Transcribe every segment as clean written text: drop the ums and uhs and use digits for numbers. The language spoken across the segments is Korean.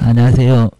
안녕하세요.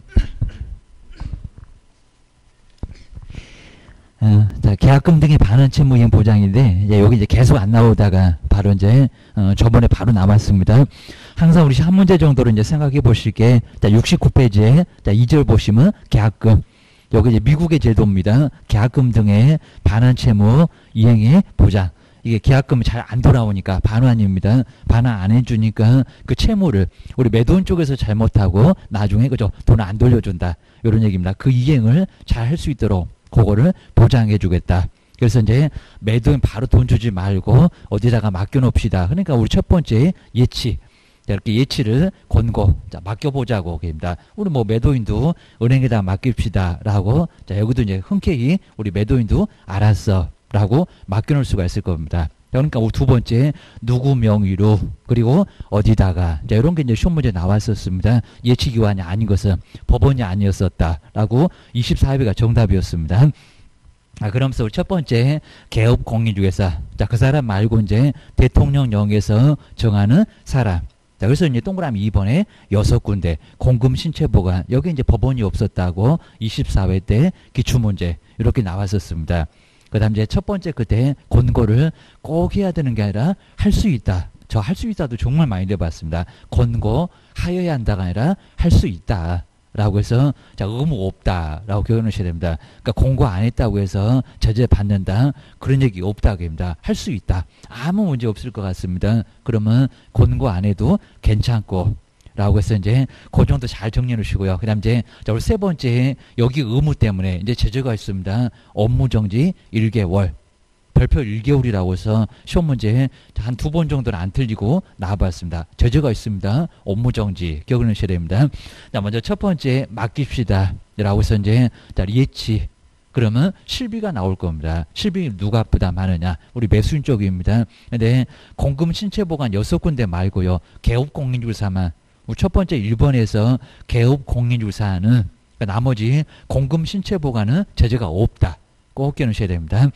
자, 계약금 등의 반환 채무 이행 보장인데, 여기 이제 계속 안 나오다가 바로 이제 저번에 바로 나왔습니다. 항상 우리 한 문제 정도로 이제 생각해 보실 게, 자, 69페이지에 자, 2절 보시면 계약금. 여기 이제 미국의 제도입니다. 계약금 등의 반환 채무 이행의 보장. 이게 계약금이 잘 안 돌아오니까 반환입니다. 반환 안 해주니까 그 채무를 우리 매도인 쪽에서 잘못하고 나중에 그죠 돈을 안 돌려준다. 이런 얘기입니다. 그 이행을 잘 할 수 있도록 그거를 보장해 주겠다. 그래서 이제 매도인 바로 돈 주지 말고 어디다가 맡겨놓읍시다. 그러니까 우리 첫 번째 예치. 이렇게 예치를 권고, 자, 맡겨보자고, 입니다. 우리 뭐 매도인도 은행에다 맡깁시다. 라고, 자, 여기도 이제 흔쾌히 우리 매도인도 알았어. 라고 맡겨놓을 수가 있을 겁니다. 그러니까 두 번째, 누구 명의로, 그리고 어디다가, 자, 이런 게 이제 시험 문제 나왔었습니다. 예치기관이 아닌 것은 법원이 아니었었다. 라고 24회가 정답이었습니다. 그러면서 우리 첫 번째, 개업 공인중개사. 자, 그 사람 말고 이제 대통령령에서 정하는 사람. 자, 그래서 이제 동그라미 2번에 6군데 공금 신체 보관. 여기 이제 법원이 없었다고 24회 때 기출문제 이렇게 나왔었습니다. 그 다음 이제 첫 번째 그때 권고를 꼭 해야 되는 게 아니라 할 수 있다. 저 할 수 있다도 정말 많이 내봤습니다. 권고 하여야 한다가 아니라 할 수 있다. 라고 해서 자 의무 없다 라고 교육하셔야 됩니다. 그러니까 공고 안 했다고 해서 제재 받는다 그런 얘기 없다고 합니다. 할 수 있다. 아무 문제 없을 것 같습니다. 그러면 권고 안 해도 괜찮고 라고 해서 이제 그 정도 잘 정리해 놓으시고요. 그 다음 이제 자 우리 세 번째 여기 의무 때문에 이제 제재가 있습니다. 업무정지 1개월 별표 1개월이라고 해서 시험 문제 한 2번 정도는 안 틀리고 나와봤습니다. 제재가 있습니다. 업무정지 기억을 하셔야 됩니다. 자, 먼저 첫 번째 맡깁시다 라고 해서 이제 자, 예치 그러면 실비가 나올 겁니다. 실비 누가 부담하느냐 우리 매수인 쪽입니다. 근데 공금 신체 보관 6군데 말고요. 개업 공인중개사만 우리 첫 번째 1번에서 개업 공인중개사는 그러니까 나머지 공금 신체 보관은 제재가 없다. 꼭 기억하셔야 됩니다.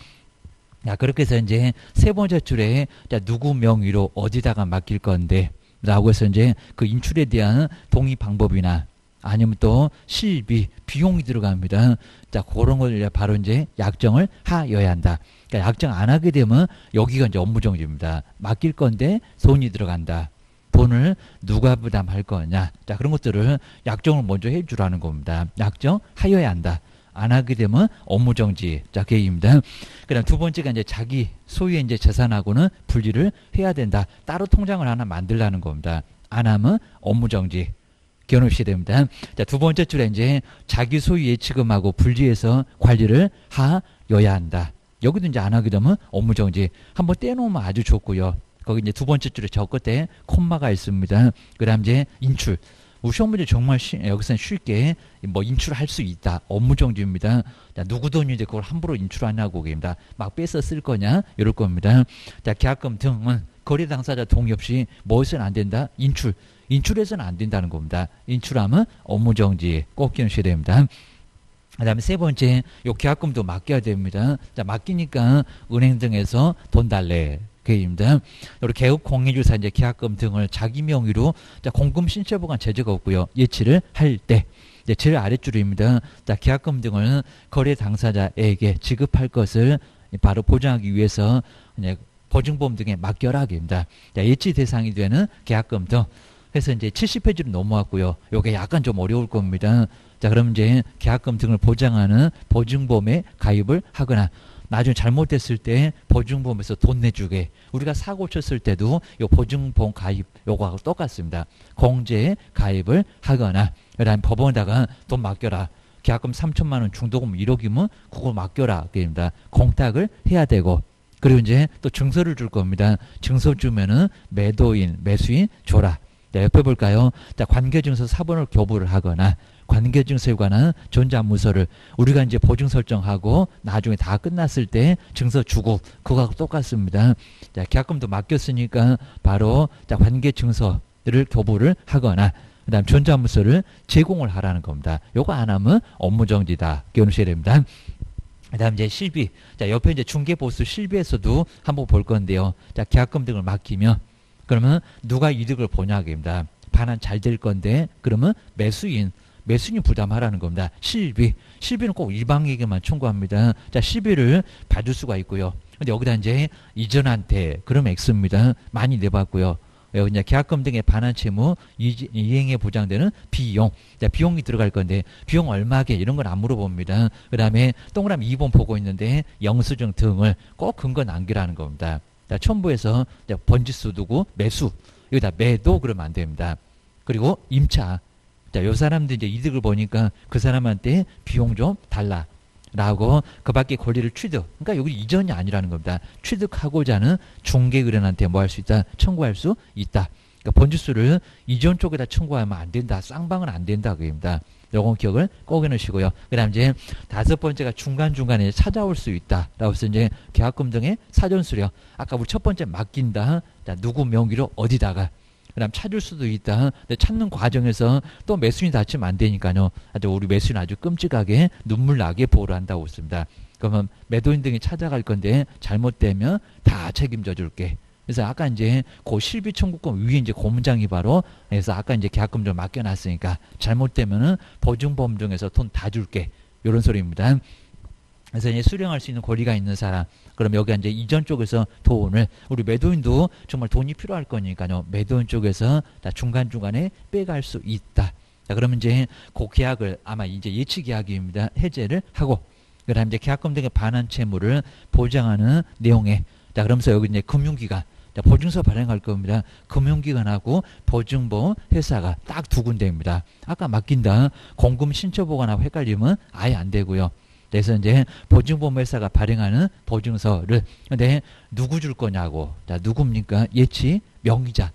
자, 그렇게 해서 이제 세 번째 줄에 자, 누구 명의로 어디다가 맡길 건데 라고 해서 이제 그 인출에 대한 동의 방법이나 아니면 또 실비, 비용이 들어갑니다. 자, 그런 걸 바로 이제 약정을 하여야 한다. 그러니까 약정 안 하게 되면 여기가 이제 업무정지입니다. 맡길 건데 돈이 들어간다. 돈을 누가 부담할 거냐. 자, 그런 것들을 약정을 먼저 해주라는 겁니다. 약정 하여야 한다. 안 하게 되면 업무정지. 자, 계획입니다. 그 다음 두 번째가 이제 자기 소유의 이제 재산하고는 분리를 해야 된다. 따로 통장을 하나 만들라는 겁니다. 안 하면 업무정지. 기억하셔야 됩니다. 자, 두 번째 줄에 이제 자기 소유 예치금하고 분리해서 관리를 하여야 한다. 여기도 이제 안 하게 되면 업무정지. 한번 떼놓으면 아주 좋고요. 거기 이제 두 번째 줄에 저 끝에 콤마가 있습니다. 그 다음 이제 인출. 우리 시험 문제 정말 여기서는 쉽게 뭐 인출할 수 있다. 업무정지입니다. 자, 누구 돈이 이제 그걸 함부로 인출하냐고 그럽니다. 막 뺏어 쓸 거냐? 이럴 겁니다. 자, 계약금 등은 거래 당사자 동의 없이 뭐 해서는 안 된다? 인출. 인출해서는 안 된다는 겁니다. 인출하면 업무정지 꼭 기억하셔야 됩니다. 그 다음에 세 번째, 요 계약금도 맡겨야 됩니다. 자, 맡기니까 은행 등에서 돈 달래. 계획입니다. 우리 개업 공인중개사 이제 계약금 등을 자기 명의로 자, 공금 신체 보관 제재가 없고요. 예치를 할 때. 이제 제일 아랫줄입니다. 자, 계약금 등을 거래 당사자에게 지급할 것을 바로 보장하기 위해서 이제 보증보험 등에 맡겨라 합니다. 자, 예치 대상이 되는 계약금 등. 해서 이제 70페이지로 넘어왔고요. 요게 약간 좀 어려울 겁니다. 자, 그럼 이제 계약금 등을 보장하는 보증보험에 가입을 하거나 나중에 잘못됐을 때 보증보험에서 돈 내주게. 우리가 사고 쳤을 때도 요 보증보험 가입 요거하고 똑같습니다. 공제에 가입을 하거나 그다음에 법원에다가 돈 맡겨라. 계약금 3천만 원 중도금 1억이면 그걸 맡겨라. 그럽니다. 공탁을 해야 되고 그리고 이제 또 증서를 줄 겁니다. 증서 주면은 매도인, 매수인 줘라. 자, 옆에 볼까요? 자, 관계증서 사본을 교부를 하거나 관계증서에 관한 전자문서를 우리가 이제 보증 설정하고 나중에 다 끝났을 때 증서 주고 그거하고 똑같습니다. 자, 계약금도 맡겼으니까 바로 자, 관계증서를 교부를 하거나 그 다음 전자문서를 제공을 하라는 겁니다. 요거 안 하면 업무정지다. 기억하셔야 됩니다. 그 다음 이제 실비. 자, 옆에 이제 중개보수 실비에서도 한번 볼 건데요. 자, 계약금 등을 맡기면 그러면 누가 이득을 보냐 합니다. 반환 잘 될 건데 그러면 매수인이 부담하라는 겁니다. 실비는 꼭 일방에게만 청구합니다. 자, 실비를 받을 수가 있고요. 근데 여기다 이제 이전한테 그럼 X입니다. 많이 내봤고요. 여기 이제 계약금 등의 반환 채무 이행에 보장되는 비용. 자, 비용이 들어갈 건데 비용 얼마게 이런 건 안 물어봅니다. 그 다음에 동그라미 2번 보고 있는데 영수증 등을 꼭 근거 남기라는 겁니다. 자, 첨부해서 번지수 두고 매수. 여기다 매도 그러면 안 됩니다. 그리고 임차. 자, 요 사람들 이제 이득을 보니까 그 사람한테 비용 좀 달라. 라고 그 밖에 권리를 취득. 그러니까 여기 이전이 아니라는 겁니다. 취득하고자 하는 중개의뢰인한테 뭐 할 수 있다? 청구할 수 있다. 그러니까 번지수를 이전 쪽에다 청구하면 안 된다. 쌍방은 안 된다. 그겁니다. 요건 기억을 꼭 해놓으시고요. 그 다음 이제 5번째가 중간중간에 찾아올 수 있다. 라고 해서 이제 계약금 등의 사전 수령. 아까 우리 첫 번째 맡긴다. 자, 누구 명의로 어디다가. 그 다음 찾을 수도 있다. 근데 찾는 과정에서 또 매수인이 다치면 안 되니까요. 아주 우리 매수인 아주 끔찍하게 눈물 나게 보호를 한다고 했습니다. 그러면 매도인 등이 찾아갈 건데 잘못되면 다 책임져 줄게. 그래서 아까 이제 그 실비 청구권 위에 이제 고문장이 바로 그래서 아까 이제 계약금 좀 맡겨놨으니까 잘못되면은 보증보험 중에서 돈 다 줄게. 이런 소리입니다. 그래서 이제 수령할 수 있는 권리가 있는 사람. 그럼 여기 이제 이전 쪽에서 돈을 우리 매도인도 정말 돈이 필요할 거니까요. 매도인 쪽에서 다 중간중간에 빼갈 수 있다. 자, 그러면 이제 그 계약을 아마 이제 예치 계약입니다. 해제를 하고 그다음 이제 계약금 등의 반환 채무를 보장하는 내용에 자, 그러면서 여기 이제 금융기관 자, 보증서 발행할 겁니다. 금융기관하고 보증보험 회사가 딱 두 군데입니다. 아까 맡긴다. 공금 신청보관하고 헷갈리면 아예 안 되고요. 그래서 이제 보증보험 회사가 발행하는 보증서를 근데 누구 줄 거냐고. 자, 누굽니까? 예치 명의자.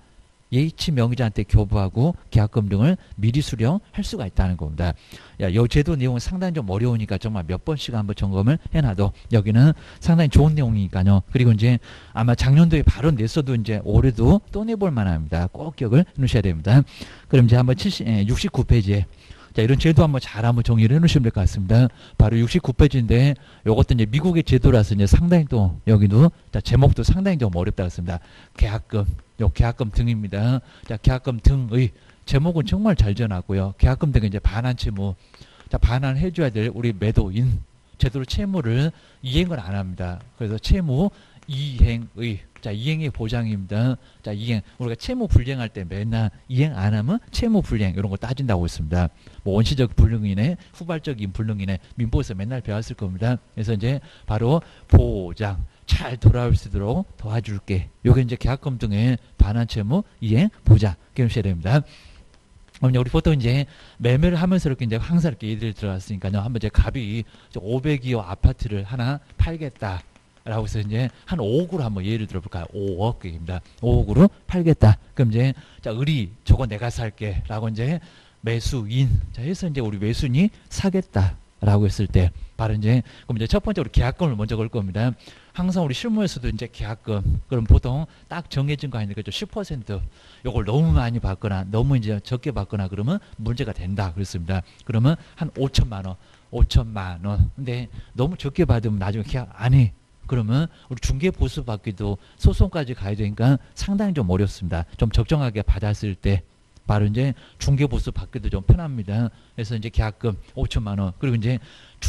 예치 명의자한테 교부하고 계약금 등을 미리 수령할 수가 있다는 겁니다. 야, 이 제도 내용은 상당히 좀 어려우니까 정말 몇 번씩 한번 점검을 해놔도 여기는 상당히 좋은 내용이니까요. 그리고 이제 아마 작년도에 바로 냈어도 이제 올해도 또 내볼 만합니다. 꼭 기억을 해놓으셔야 됩니다. 그럼 이제 한번 69페이지에 자, 이런 제도 한번 잘 한번 정리를 해놓으시면 될 것 같습니다. 바로 69페이지인데 요것도 이제 미국의 제도라서 이제 상당히 또 여기도 자, 제목도 상당히 좀 어렵다 했습니다. 계약금, 요 계약금 등입니다. 자, 계약금 등의 제목은 정말 잘 지어놨고요. 계약금 등의 이제 반환 채무, 자, 반환해줘야 될 우리 매도인 제대로 채무를 이행을 안 합니다. 그래서 채무 이행의 자, 이행의 보장입니다. 자, 이행. 우리가 채무 불이행할 때 맨날 이행 안 하면 채무 불이행 이런 거 따진다고 했습니다. 뭐 원시적 불능이네, 후발적인 불능이네, 민법에서 맨날 배웠을 겁니다. 그래서 이제 바로 보장 잘 돌아올 수 있도록 도와줄게. 요게 이제 계약금 등의 반환 채무 이행 보장 기억하셔야 됩니다. 그럼 우리 보통 이제 매매를 하면서 이렇게 이제 항상 이렇게 예를 들어갔으니까요. 한번 이제 갑이 500이요 아파트를 하나 팔겠다. 라고 해서 이제 한 5억으로 한번 예를 들어볼까요? 5억입니다. 5억으로 팔겠다. 그럼 이제 자, 의리 저거 내가 살게. 라고 이제 매수인. 자, 해서 이제 우리 매수인이 사겠다. 라고 했을 때 바로 이제 그럼 이제 첫 번째 우리 계약금을 먼저 걸 겁니다. 항상 우리 실무에서도 이제 계약금 그럼 보통 딱 정해진 거 아니니까 10% 요걸 너무 많이 받거나 너무 이제 적게 받거나 그러면 문제가 된다 그랬습니다. 그러면 한 5천만 원. 5천만 원. 근데 너무 적게 받으면 나중에 계약 안 해. 그러면 우리 중개 보수 받기도 소송까지 가야 되니까 상당히 좀 어렵습니다. 좀 적정하게 받았을 때 바로 이제 중개 보수 받기도 좀 편합니다. 그래서 이제 계약금 5천만 원 그리고 이제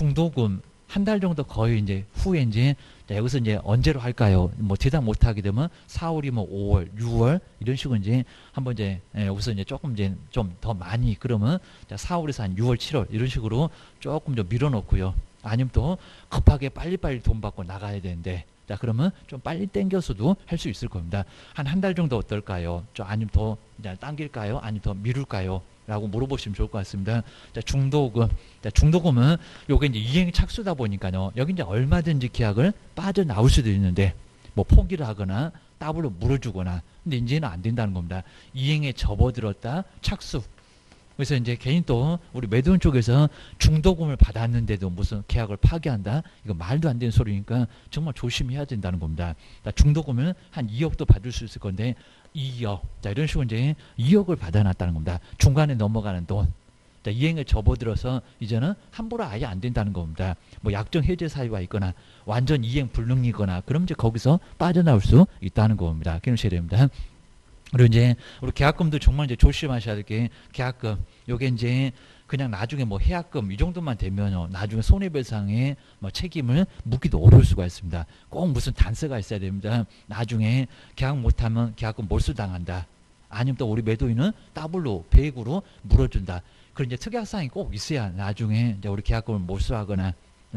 중도금 한 달 정도 거의 이제 후에 이제 자, 여기서 이제 언제로 할까요? 뭐 대답 못 하게 되면 4월이면 5월, 6월 이런 식으로 이제 한번 이제 여기서 이제 조금 이제 좀 더 많이 그러면 자, 4월에서 한 6월, 7월 이런 식으로 조금 좀 밀어놓고요. 아니면 또 급하게 빨리빨리 돈 받고 나가야 되는데 자, 그러면 좀 빨리 땡겨서도 할 수 있을 겁니다. 한 달 정도 어떨까요? 아니면 더 당길까요? 아니면 더 미룰까요? 라고 물어보시면 좋을 것 같습니다. 자, 중도금. 자, 중도금은 요게 이제 이행 착수다 보니까요. 여기 이제 얼마든지 계약을 빠져나올 수도 있는데 뭐 포기를 하거나 따블로 물어주거나 근데 이제는 안 된다는 겁니다. 이행에 접어들었다 착수. 그래서 이제 괜히 또 우리 매도인 쪽에서 중도금을 받았는데도 무슨 계약을 파기한다? 이거 말도 안 되는 소리니까 정말 조심해야 된다는 겁니다. 중도금은 한 2억도 받을 수 있을 건데 2억. 자, 이런 식으로 이제 2억을 받아놨다는 겁니다. 중간에 넘어가는 돈. 자, 이행에 접어들어서 이제는 함부로 아예 안 된다는 겁니다. 뭐 약정 해제 사유가 있거나 완전 이행 불능이거나 그럼 이제 거기서 빠져나올 수 있다는 겁니다. 기억하셔야 됩니다. 그리고 이제 우리 계약금도 정말 이제 조심하셔야 될 게 계약금 요게 이제 그냥 나중에 뭐 해약금 이 정도만 되면요 나중에 손해배상의 뭐 책임을 묻기도 어려울 수가 있습니다. 꼭 무슨 단서가 있어야 됩니다. 나중에 계약 못하면 계약금 몰수당한다. 아니면 또 우리 매도인은 더블로 배액으로 물어준다. 그런 이제 특약사항이 꼭 있어야 나중에 이제 우리 계약금을 몰수하거나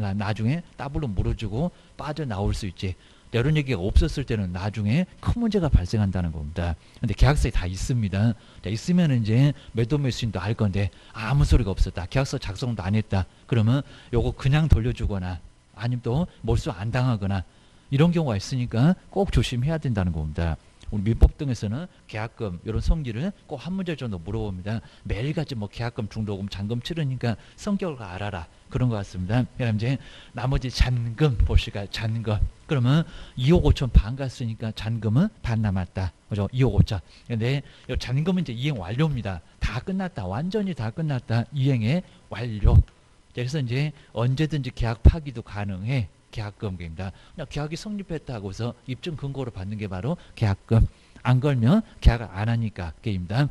나중에 더블로 물어주고 빠져나올 수 있지. 이런 얘기가 없었을 때는 나중에 큰 문제가 발생한다는 겁니다. 근데 계약서에 다 있습니다. 자, 있으면 이제 매도 매수인도 알 건데 아무 소리가 없었다. 계약서 작성도 안 했다. 그러면 요거 그냥 돌려주거나 아니면 또 몰수 안 당하거나 이런 경우가 있으니까 꼭 조심해야 된다는 겁니다. 우리 민법 등에서는 계약금 이런 성질을 꼭 한 문제 정도 물어봅니다. 매일같이 뭐 계약금, 중도금, 잔금 치르니까 성격을 알아라. 그런 것 같습니다. 그다음 이제 나머지 잔금 보실까요? 잔금. 그러면 2억 5천 반 갔으니까 잔금은 반 남았다. 그죠? 2억 5천. 근데 이 잔금은 이제 이행 완료입니다. 다 끝났다. 완전히 다 끝났다. 이행의 완료. 그래서 이제 언제든지 계약 파기도 가능해. 계약금입니다. 그냥 계약이 성립했다고 해서 입증 근거로 받는 게 바로 계약금. 안 걸면 계약을 안 하니까 게임입니다.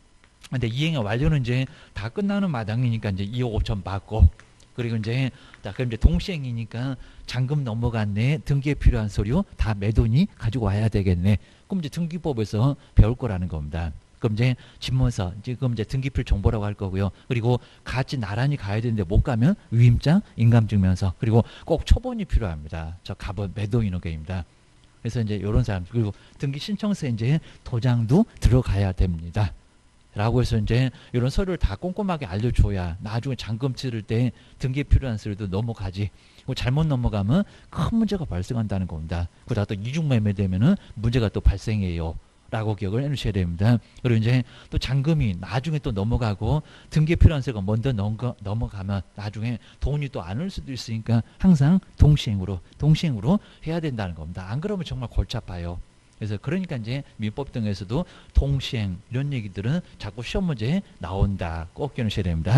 근데 이행의 완료는 이제 다 끝나는 마당이니까 이제 2억 5천 받고 그리고 이제 자 그럼 이제 동시행이니까 잔금 넘어갔네. 등기에 필요한 서류 다 매도인이 가지고 와야 되겠네. 그럼 이제 등기법에서 배울 거라는 겁니다. 그럼 이제 집문서, 지금 이제 등기필 정보라고 할 거고요. 그리고 같이 나란히 가야 되는데 못 가면 위임장, 인감증명서, 그리고 꼭 초본이 필요합니다. 저 갑은 매도인의 게임입니다. 그래서 이제 이런 사람 그리고 등기 신청서에 이제 도장도 들어가야 됩니다. 라고 해서 이제 이런 서류를 다 꼼꼼하게 알려줘야 나중에 잔금 치를 때 등기에 필요한 서류도 넘어가지. 잘못 넘어가면 큰 문제가 발생한다는 겁니다. 그러다가 또 이중매매 되면은 문제가 또 발생해요. 라고 기억을 해주셔야 됩니다. 그리고 이제 또 잔금이 나중에 또 넘어가고 등기에 필요한 서류가 먼저 넘어가면 나중에 돈이 또 안 올 수도 있으니까 항상 동시행으로 해야 된다는 겁니다. 안 그러면 정말 골치 아파요. 그래서 그러니까 이제 민법 등에서도 동시행 이런 얘기들은 자꾸 시험 문제에 나온다. 꼭 기억하셔야 됩니다.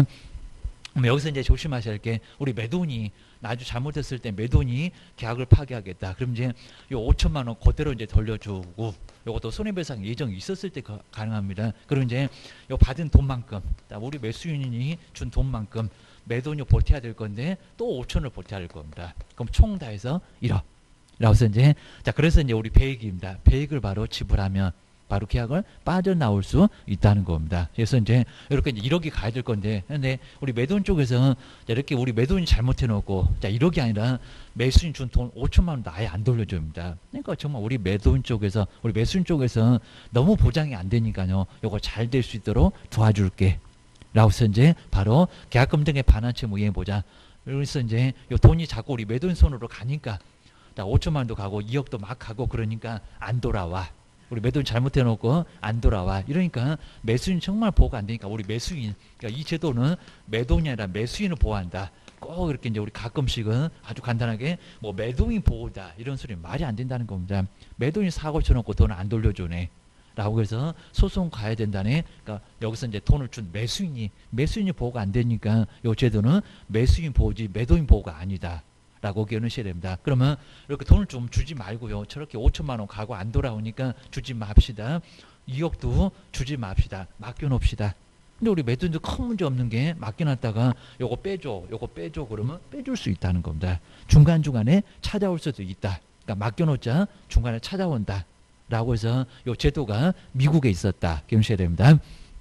여기서 이제 조심하셔야 할 게 우리 매도인이 아주 잘못했을 때 매도인이 계약을 파기하겠다. 그럼 이제 요 5천만 원 그대로 이제 돌려주고 요것도 손해배상 예정이 있었을 때 가능합니다. 그리고 이제 요 받은 돈만큼 우리 매수인이 준 돈만큼 매도인이 보태야 될 건데 또 5천을 보태야 될 겁니다. 그럼 총 다 해서 1억. 라고서 이제 자 그래서 이제 우리 배액입니다. 배액을 바로 지불하면 바로 계약을 빠져나올 수 있다는 겁니다. 그래서 이제 이렇게 이제 1억이 가야 될 건데, 근데 우리 매도인 쪽에서 이렇게 우리 매도인이 잘못해놓고, 자 1억이 아니라 매수인 준 돈 5천만 원도 아예 안 돌려줍니다. 그러니까 정말 우리 매도인 쪽에서, 우리 매수인 쪽에서 너무 보장이 안 되니까요. 요거 잘 될 수 있도록 도와줄게. 라고서 이제 바로 계약금 등의 반환 채무 이행 보장. 그래서 이제 요 돈이 자꾸 우리 매도인 손으로 가니까, 자 5천만 원도 가고 2억도 막 가고 그러니까 안 돌아와. 우리 매도인 잘못해놓고 안 돌아와. 이러니까 매수인 정말 보호가 안 되니까 우리 매수인, 그러니까 이 제도는 매도인이 아니라 매수인을 보호한다. 꼭 이렇게 이제 우리 가끔씩은 아주 간단하게 뭐 매도인 보호다 이런 소리 말이 안 된다는 겁니다. 매도인 사고 쳐놓고 돈을 안 돌려주네. 라고 해서 소송 가야 된다네. 그러니까 여기서 이제 돈을 준 매수인이 보호가 안 되니까 이 제도는 매수인 보호지 매도인 보호가 아니다. 라고 기억하셔야 됩니다. 그러면 이렇게 돈을 좀 주지 말고요. 저렇게 5천만 원 가고 안 돌아오니까 주지 맙시다. 2억도 주지 맙시다. 맡겨놓읍시다. 근데 우리 매도인도 큰 문제 없는 게 맡겨놨다가 요거 빼줘 그러면 빼줄 수 있다는 겁니다. 중간중간에 찾아올 수도 있다. 그러니까 맡겨놓자 중간에 찾아온다. 라고 해서 요 제도가 미국에 있었다. 기억하셔야 됩니다.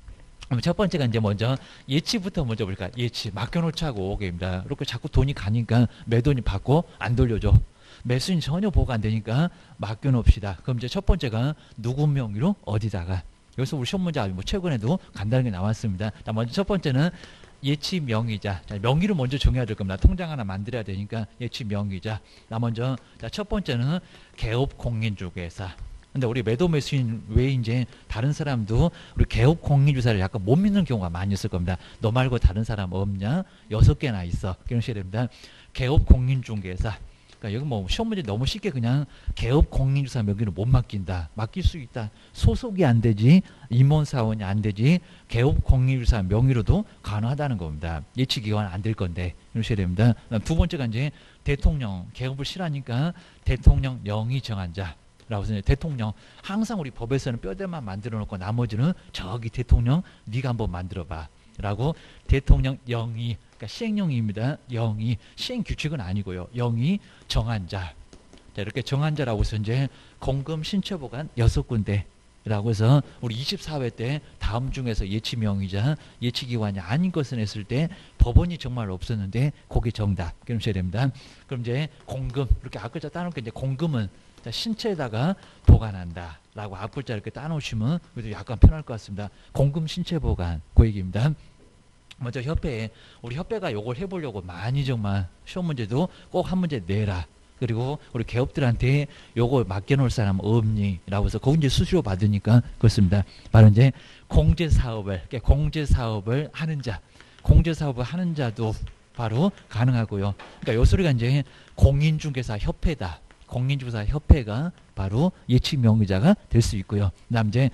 첫 번째가 이제 먼저 예치부터 먼저 볼까요? 예치 맡겨놓자고 오게입니다. 이렇게 자꾸 돈이 가니까 매도인이 받고 안 돌려줘. 매수인 전혀 보호가 안 되니까 맡겨놓읍시다. 그럼 이제 첫 번째가 누구 명의로 어디다가. 여기서 우리 시험 문제 뭐 최근에도 간단하게 나왔습니다. 자, 먼저 첫 번째는 예치 명의자. 자, 명의를 먼저 정해야 될 겁니다. 통장 하나 만들어야 되니까 예치 명의자. 자, 먼저 자, 첫 번째는 개업 공인중개사. 근데 우리 매도 매수인 외에 이제 다른 사람도 우리 개업 공인주사를 약간 못 믿는 경우가 많이 있을 겁니다. 너 말고 다른 사람 없냐? 6개나 있어. 기억하셔야 됩니다. 개업 공인중개사. 그러니까 여기 뭐 시험 문제 너무 쉽게 그냥 개업 공인주사 명의를 못 맡긴다. 맡길 수 있다. 소속이 안 되지, 임원사원이 안 되지, 개업 공인주사 명의로도 가능하다는 겁니다. 예치기관 안 될 건데 기억하셔야 됩니다. 두 번째가 이제 대통령 개업을 싫어하니까 대통령 영의 정한 자. 라고 해서 대통령, 항상 우리 법에서는 뼈대만 만들어 놓고 나머지는 저기 대통령 네가 한번 만들어 봐 라고 대통령 영이, 그러니까 시행령입니다. 영이, 시행 규칙은 아니고요. 영이 정한 자. 자, 이렇게 정한 자라고 해서 이제 공금 신체보관 6군데 라고 해서 우리 24회 때 다음 중에서 예치명의자 예치기관이 아닌 것을 했을 때 법원이 정말 없었는데 그게 정답. 그러셔야 됩니다. 그럼 이제 공금, 이렇게 앞글자 따놓고 이제 공금은 신체에다가 보관한다 라고 앞글자 이렇게 따놓으시면 그래도 약간 편할 것 같습니다. 공금 신체 보관, 그 얘기입니다. 먼저 협회에, 우리 협회가 요걸 해보려고 많이 정말 시험 문제도 꼭 한 문제 내라. 그리고 우리 개업들한테 요거 맡겨놓을 사람 없니? 라고 해서 그거 이제 수수료 받으니까 그렇습니다. 바로 이제 공제사업을, 그러니까 공제사업을 하는 자, 공제사업을 하는 자도 바로 가능하고요. 그러니까 요 소리가 이제 공인중개사 협회다. 공인중개사 협회가 바로 예치명의자가 될 수 있고요. 그다음 이제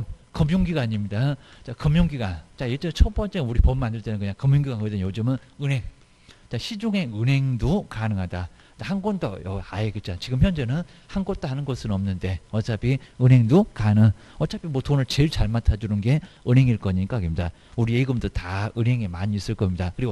금융기관입니다. 자, 금융기관. 자, 예전에 첫 번째 우리 법 만들 때는 그냥 금융기관이거든요. 요즘은 은행. 자, 시중에 은행도 가능하다. 한 곳도 아예 그죠. 지금 현재는 한 곳도 하는 곳은 없는데 어차피 은행도 가능. 어차피 뭐 돈을 제일 잘 맡아주는 게 은행일 거니까 입니다. 우리 예금도 다 은행에 많이 있을 겁니다. 그리고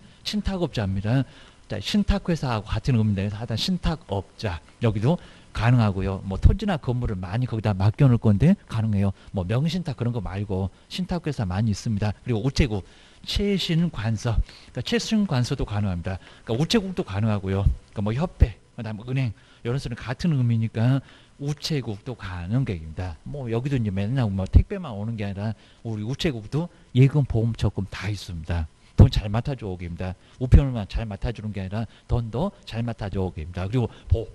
신탁업자입니다. 자, 신탁회사하고 같은 의미인데 하여튼 신탁업자 여기도 가능하고요. 뭐 토지나 건물을 많이 거기다 맡겨놓을 건데 가능해요. 뭐 명신탁 그런 거 말고 신탁회사 많이 있습니다. 그리고 우체국, 최신관서, 그러니까 최신관서도 가능합니다. 그러니까 우체국도 가능하고요. 그러니까 뭐 협회, 그다음 은행 이런 소리는 같은 의미니까 우체국도 가능객입니다. 뭐 여기도 이제 맨날 뭐 택배만 오는 게 아니라 우리 우체국도 예금, 보험, 적금 다 있습니다. 돈 잘 맡아줘 오게입니다. 우편물만 잘 맡아주는 게 아니라 돈도 잘 맡아줘 오게입니다. 그리고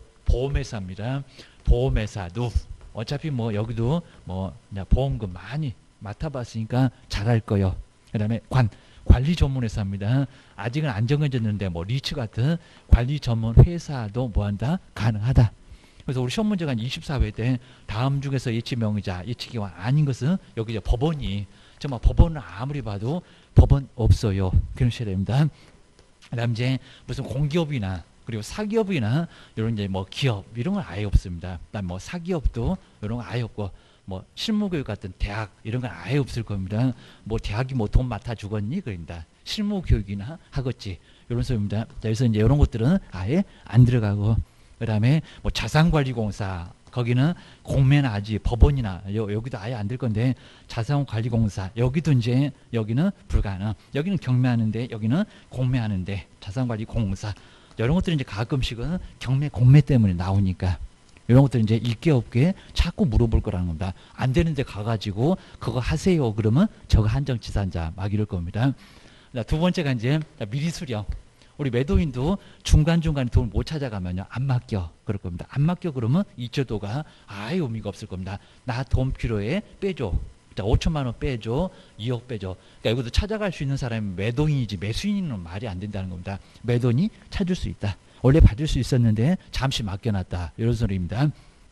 보험회사입니다. 보험회사도 어차피 뭐 여기도 뭐 보험금 많이 맡아봤으니까 잘할 거요. 그다음에 관리 전문 회사입니다. 아직은 안 정해졌는데 뭐 리츠 같은 관리 전문 회사도 뭐한다? 가능하다. 그래서 우리 시험 문제가 24회 때 다음 중에서 예치명의자, 예치기관 아닌 것은 여기 이제 법원이, 정말 법원을 아무리 봐도 법원 없어요. 그러셔야 됩니다. 그다음 이제 무슨 공기업이나 그리고 사기업이나 이런 이제 뭐 기업 이런 건 아예 없습니다. 그다음 뭐 사기업도 이런 거 아예 없고 뭐 실무교육 같은 대학 이런 건 아예 없을 겁니다. 뭐 대학이 뭐 돈 맡아 주겠니? 그럽니다. 실무교육이나 하겠지 이런 소리입니다. 그래서 이제 이런 것들은 아예 안 들어가고 그다음에 뭐 자산관리공사 거기는 공매나 아직 법원이나 여기도 아예 안 될 건데 자산관리공사 여기도 이제 여기는 불가능. 여기는 경매하는데 여기는 공매하는데 자산관리공사 이런 것들은 이제 가끔씩은 경매 공매 때문에 나오니까 이런 것들 이제 있게 없게 자꾸 물어볼 거라는 겁니다. 안 되는데 가가지고 그거 하세요 그러면 저거 한정치산자 막 이럴 겁니다. 두 번째가 이제 미리 수령. 우리 매도인도 중간중간에 돈을 못 찾아가면요 안 맡겨 그럴 겁니다. 안 맡겨 그러면 이조도가 아예 의미가 없을 겁니다. 나 돈 필요해 빼줘. 자, 5천만 원 빼줘. 2억 빼줘. 그러니까 이것도 찾아갈 수 있는 사람이 매도인이지 매수인은 말이 안 된다는 겁니다. 매도인이 찾을 수 있다. 원래 받을 수 있었는데 잠시 맡겨놨다. 이런 소리입니다.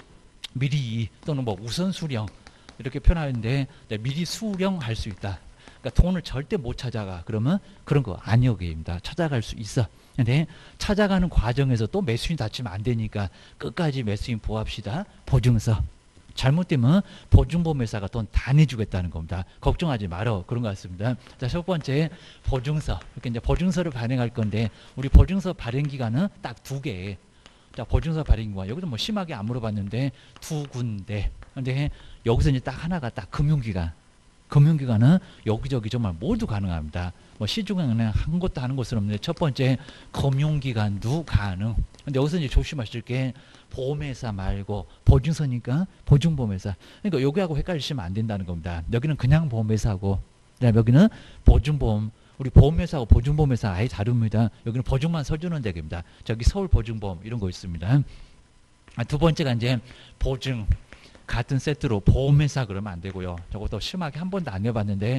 미리 또는 뭐 우선 수령 이렇게 표현하는데 미리 수령할 수 있다. 그러니까 돈을 절대 못 찾아가. 그러면 그런 거 아니오게입니다. 찾아갈 수 있어. 근데 찾아가는 과정에서 또 매수인 다치면 안 되니까 끝까지 매수인 보합시다. 보증서. 잘못되면 보증보험회사가 돈 다 내주겠다는 겁니다. 걱정하지 말어. 그런 것 같습니다. 자, 첫 번째 보증서. 이렇게 이제 보증서를 발행할 건데 우리 보증서 발행 기간은 딱 2개. 자, 보증서 발행 기간 여기도 뭐 심하게 안 물어봤는데 2군데. 근데 여기서 이제 딱 하나가 딱 금융기관. 금융기관은 여기저기 정말 모두 가능합니다. 뭐 시중은행 한 곳도 하는 곳은 없는데 첫 번째 금융기관도 가능. 근데 여기서 이제 조심하실 게 보험회사 말고 보증서니까 보증보험회사. 그러니까 여기하고 헷갈리시면 안 된다는 겁니다. 여기는 그냥 보험회사고 그다음에 여기는 보증보험. 우리 보험회사하고 보증보험회사 아예 다릅니다. 여기는 보증만 서주는 데입니다. 저기 서울보증보험 이런 거 있습니다. 두 번째가 이제 보증. 같은 세트로 보험회사 그러면 안 되고요. 저것도 심하게 한 번도 안 해봤는데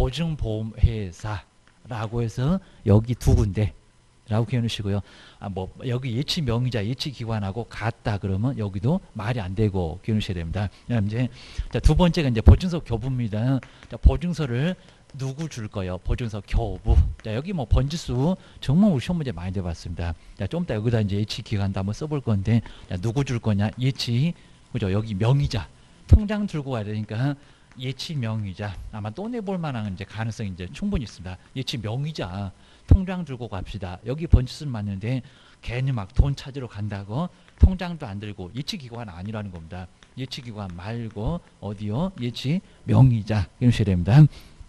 보증보험회사라고 해서 여기 2군데 라고 기억하시고요. 뭐 여기 예치명의자 예치기관하고 같다 그러면 여기도 말이 안 되고 기억하셔야 됩니다. 이제 두 번째가 이제 보증서 교부입니다. 자, 보증서를 누구 줄 거예요? 보증서 교부. 자, 여기 뭐 번지수 정말 우리 시험 문제 많이 내봤습니다. 자, 좀 이따 여기다 이제 예치기관도 한번 써볼 건데 자, 누구 줄 거냐? 예치 그죠? 여기 명의자. 통장 들고 가야 되니까 예치 명의자. 아마 또 내볼 만한 이제 가능성이 이제 충분히 있습니다. 예치 명의자. 통장 들고 갑시다. 여기 번지수는 맞는데 괜히 막 돈 찾으러 간다고 통장도 안 들고 예치기관 아니라는 겁니다. 예치기관 말고 어디요? 예치 명의자. 이러셔야 됩니다.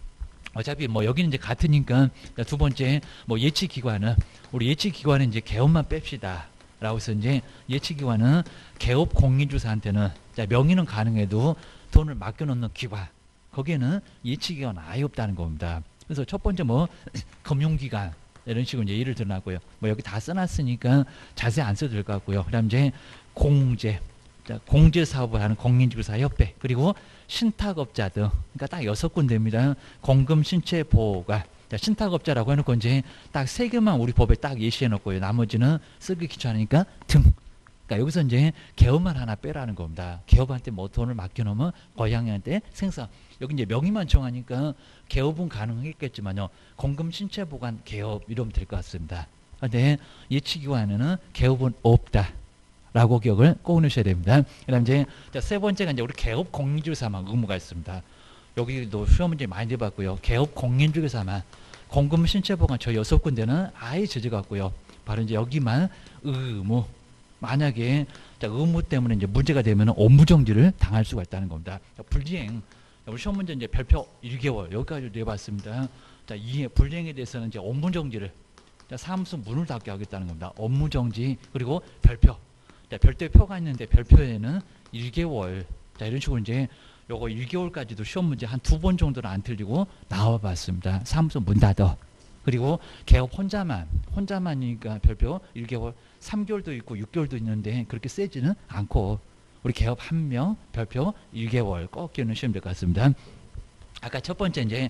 어차피 뭐 여기는 이제 같으니까 두 번째 뭐 예치기관은 우리 예치기관은 이제 개업만 뺍시다. 라고 해서 이제 예치기관은 개업 공인주사한테는 명의는 가능해도 돈을 맡겨놓는 기관 거기에는 예치기관 아예 없다는 겁니다. 그래서 첫 번째 뭐 금융기관 이런 식으로 이제 예를 들어놨고요. 뭐 여기 다 써놨으니까 자세히 안 써도 될 것 같고요. 그다음 이제 공제, 공제 사업을 하는 공인주사협회 그리고 신탁업자 등 그러니까 딱 6군데입니다. 공금 신체 보호가 신탁업자라고 해놓고 이제 딱 3개만 우리 법에 딱 예시해놓고요. 나머지는 쓰기 귀찮으니까 등. 그러니까 여기서 이제 개업만 하나 빼라는 겁니다. 개업한테 뭐 돈을 맡겨놓으면 고양이한테 생산. 여기 이제 명의만 정하니까 개업은 가능했겠지만요. 공금 신체 보관 개업 이러면 될 것 같습니다. 근데 예치기관에는 개업은 없다. 라고 기억을 꼭 넣으셔야 됩니다. 그 다음 이제 세 번째가 이제 우리 개업 공인중개사만 의무가 있습니다. 여기도 시험 문제 많이 내봤고요. 개업 공인중개사만 공금 신체 보관 저 6군데는 아예 제재같고요. 바로 이제 여기만 의무. 만약에 의무 때문에 이제 문제가 되면 업무정지를 당할 수가 있다는 겁니다. 불이행. 우리 시험 문제 이제 별표 1개월 여기까지 내봤습니다. 자, 이 불이행에 대해서는 이제 업무정지를 사무소 문을 닫게 하겠다는 겁니다. 업무정지 그리고 별표. 자, 별도의 표가 있는데 별표에는 1개월. 자, 이런 식으로 이제 요거 1개월까지도 시험 문제 한 2번 정도는 안 틀리고 나와봤습니다. 사무소 문 닫아. 그리고 개업 혼자만이니까 별표 1개월, 3개월도 있고 6개월도 있는데 그렇게 세지는 않고 우리 개업 1명 별표 1개월 꼭 기억하시면 될 것 같습니다. 아까 첫 번째 이제